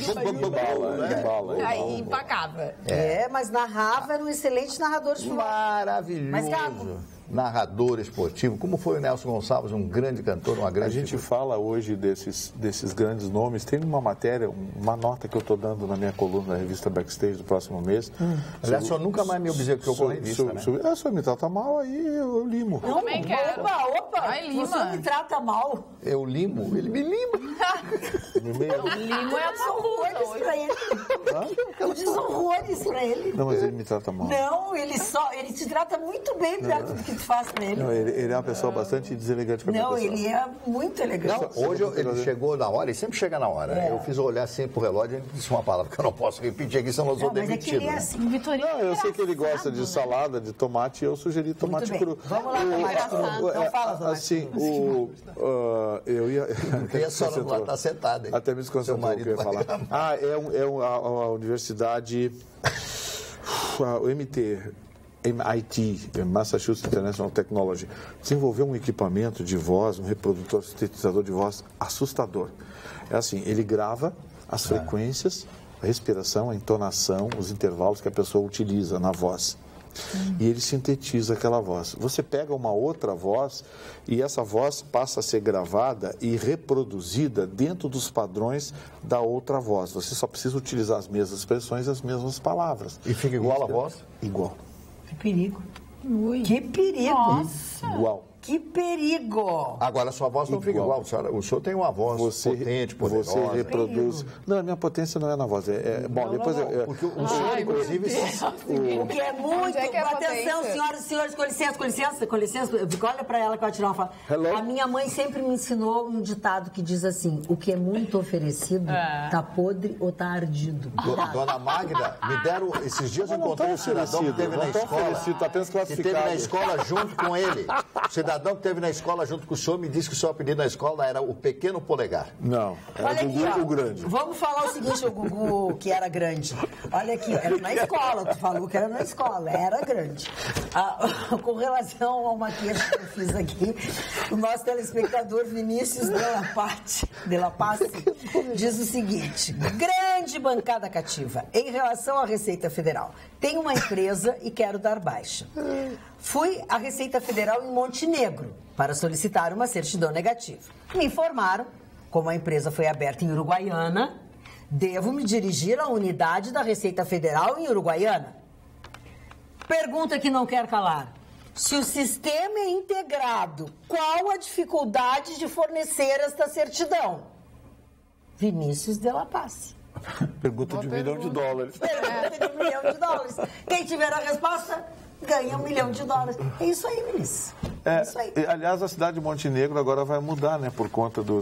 aí empacava. Mas narrava, era um excelente narrador de futebol. Maravilhoso. Mas gago. Narrador esportivo, como foi o Nelson Gonçalves, um grande cantor, uma grande... A gente fala hoje desses grandes nomes, tem uma matéria, uma nota que eu estou dando na minha coluna da revista Backstage do próximo mês. Aliás, o senhor nunca mais me observa que eu vou revista, né? Se o senhor me trata mal, aí eu limo. Não, também quero. Opa, o senhor me trata mal. Eu limo? Ele me lima. Limo é absoluta. Eu diz horrores pra ele. Não, mas ele me trata mal. Não, ele te trata muito bem perto do que tu faz pra ele. Não, ele é uma pessoa bastante deselegante com a minha pessoa. Ele é muito elegante. Não, hoje ele chegou na hora, ele sempre chega na hora. Eu fiz olhar assim pro relógio e disse uma palavra que eu não posso repetir aqui, senão eu sou demitido. Mas é assim, Vitorino. Não, eu sei que ele gosta de salada, de tomate, e eu sugeri tomate cru. Vamos lá, não fala tomate assim, eu ia... Tá sentado, hein? Até me desconcentrou o que eu ia falar. A universidade... O MIT, Massachusetts International Technology, desenvolveu um equipamento de voz, um reprodutor, sintetizador de voz assustador. É assim, ele grava as frequências, a respiração, a entonação, os intervalos que a pessoa utiliza na voz. E ele sintetiza aquela voz. Você pega uma outra voz e essa voz passa a ser gravada e reproduzida dentro dos padrões da outra voz. Você só precisa utilizar as mesmas expressões e as mesmas palavras. E fica igual a voz? Igual. Que perigo. Que perigo. Nossa. Igual. Que perigo! Agora, a sua voz não fica igual. O senhor tem uma voz potente, poderosa. Você reproduz... Não, a minha potência não é na voz. Bom, depois... Porque o senhor, inclusive... O que é muito... Atenção, senhoras e senhores, com licença. Olha para ela que vai tirar uma foto. A minha mãe sempre me ensinou um ditado que diz assim, o que é muito oferecido, tá podre ou tá ardido. Dona Magda, me deram... Esses dias eu encontrei um cidadão que teve na escola. Tá apenas classificado. Que teve na escola junto com ele. Cidadão que esteve na escola junto com o senhor me disse que o seu apelido na escola era o Pequeno Polegar. Não, era o Grande. Vamos falar o seguinte, o Gugu que era grande. Olha aqui, era na escola, tu falou que era na escola, era grande. Com relação a uma queixa que eu fiz aqui, o nosso telespectador Vinícius de la Paz diz o seguinte, grande bancada cativa, em relação à Receita Federal, tenho uma empresa e quero dar baixa. Fui à Receita Federal em Montenegro para solicitar uma certidão negativa. Me informaram, como a empresa foi aberta em Uruguaiana, devo me dirigir à unidade da Receita Federal em Uruguaiana. Pergunta que não quer calar. Se o sistema é integrado, qual a dificuldade de fornecer esta certidão? Vinícius de la Paz. Pergunta de $1 milhão. Pergunta de $1 milhão. Quem tiver a resposta... ganha $1 milhão. É isso aí, Vinícius. É isso aí. Aliás, a cidade de Montenegro agora vai mudar, né? Por conta do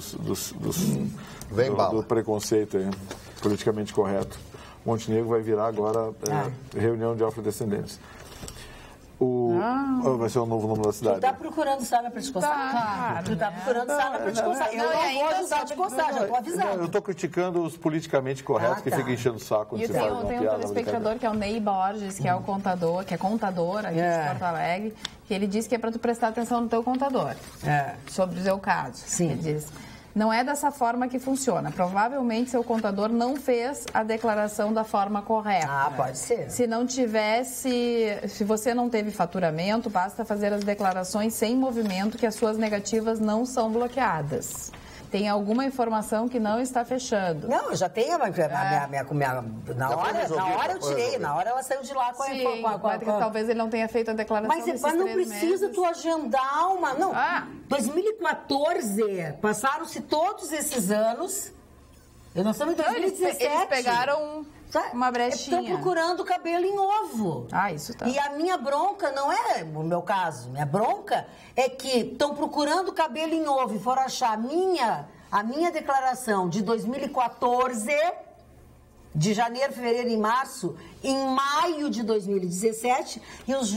preconceito aí, politicamente correto. Montenegro vai virar agora reunião de afrodescendentes. Vai ser o novo nome da cidade. Tu tá procurando sala pra te coçar? Tu tá procurando sala pra te coçar. Eu não vou ajudar a te coçar, já tô avisando. Eu tô criticando os politicamente corretos que ficam enchendo o saco. E tem um telespectador que é o Ney Borges, que é o contador, que é contador aqui de Porto Alegre, que ele diz que é pra tu prestar atenção no teu contador. Sobre o seu caso. Sim. Ele diz... Não é dessa forma que funciona. Provavelmente seu contador não fez a declaração da forma correta. Pode ser. Se você não teve faturamento, basta fazer as declarações sem movimento, que as suas negativas não são bloqueadas. Tem alguma informação que não está fechando. Não, eu já tenho na hora eu tirei, na hora ela saiu de lá com a... Talvez ele não tenha feito a declaração mas não precisa tu agendar uma... Não, 2014, passaram-se todos esses anos, nós estamos em 2017. Eles pegaram... uma brechinha. Estão procurando cabelo em ovo. Isso tá. E a minha bronca não é o meu caso. Minha bronca é que estão procurando cabelo em ovo e foram achar a minha declaração de 2014, de janeiro, fevereiro e março, em maio de 2017, e os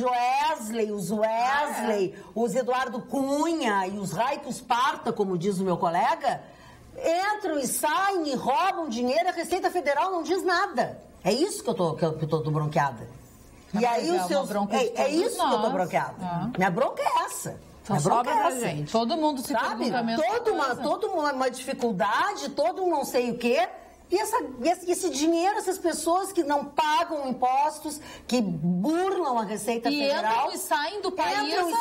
os Eduardo Cunha e os Raicos Parta, como diz o meu colega, entram e saem e roubam dinheiro, a Receita Federal não diz nada. É isso que eu tô bronqueada. E aí os seus... É isso que eu tô bronqueada. Minha bronca é essa. Só sobra pra gente. Todo mundo se pergunta mesmo. Toda uma dificuldade, todo um não sei o quê. E esse dinheiro, essas pessoas que não pagam impostos, que burlam a Receita Federal... Entram e saem do país.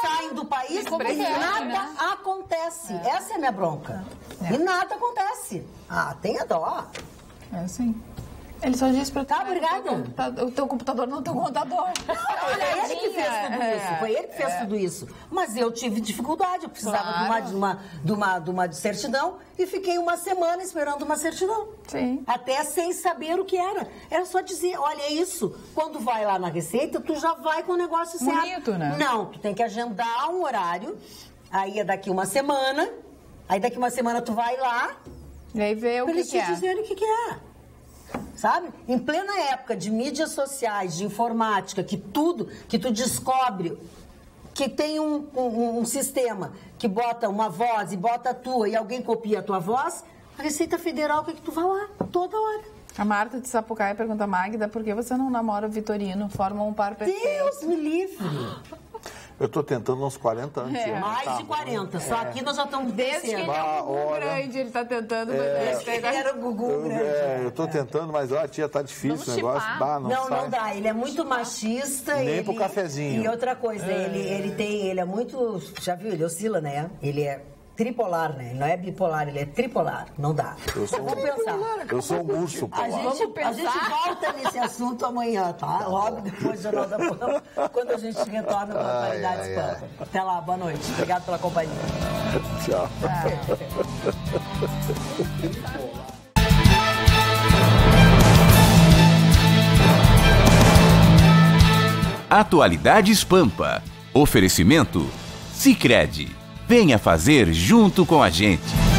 E nada acontece. Essa é a minha bronca. E nada acontece. Tenha dó. Sim. Ele só disse pra obrigada. O teu computador não é o teu contador. Olha, ele que fez tudo isso. Foi ele que fez tudo isso. Mas eu tive dificuldade. Eu precisava de uma certidão e fiquei uma semana esperando uma certidão. Sim. Até sem saber o que era. Era só dizer, olha, é isso. Quando vai lá na Receita, tu já vai com o negócio certo. Bonito, né? Não, tu tem que agendar um horário. Aí é daqui uma semana. Aí daqui uma semana tu vai lá. E aí vê o que é. Eles te dizerem o que é. Sabe? Em plena época de mídias sociais, de informática, que tu descobre que tem um sistema que bota uma voz e bota a tua e alguém copia a tua voz, a Receita Federal quer que tu vá lá toda hora. A Marta de Sapucaia pergunta, Magda, por que você não namora o Vitorino? Forma um par perfeito. Deus me livre! Eu estou tentando uns 40 anos. Mais de 40. Só aqui nós já estamos desde que ele é o Gugu grande, ele está tentando. Ele era o Gugu grande. Eu estou tentando, mas a tia, tá difícil o negócio. Não dá. Ele é muito machista. Nem pro cafezinho. E outra coisa, ele é muito... Já viu? Ele oscila, né? Ele é tripolar, né? Ele não é bipolar, ele é tripolar. Não dá. Vamos pensar. Eu sou um urso polar. A gente volta nesse assunto amanhã, tá? Logo depois do Jornal da Pampa, quando a gente retorna com a Atualidades Pampa. Até lá, boa noite. Obrigado pela companhia. Tchau. Atualidades Pampa. Oferecimento Sicredi. Venha fazer junto com a gente.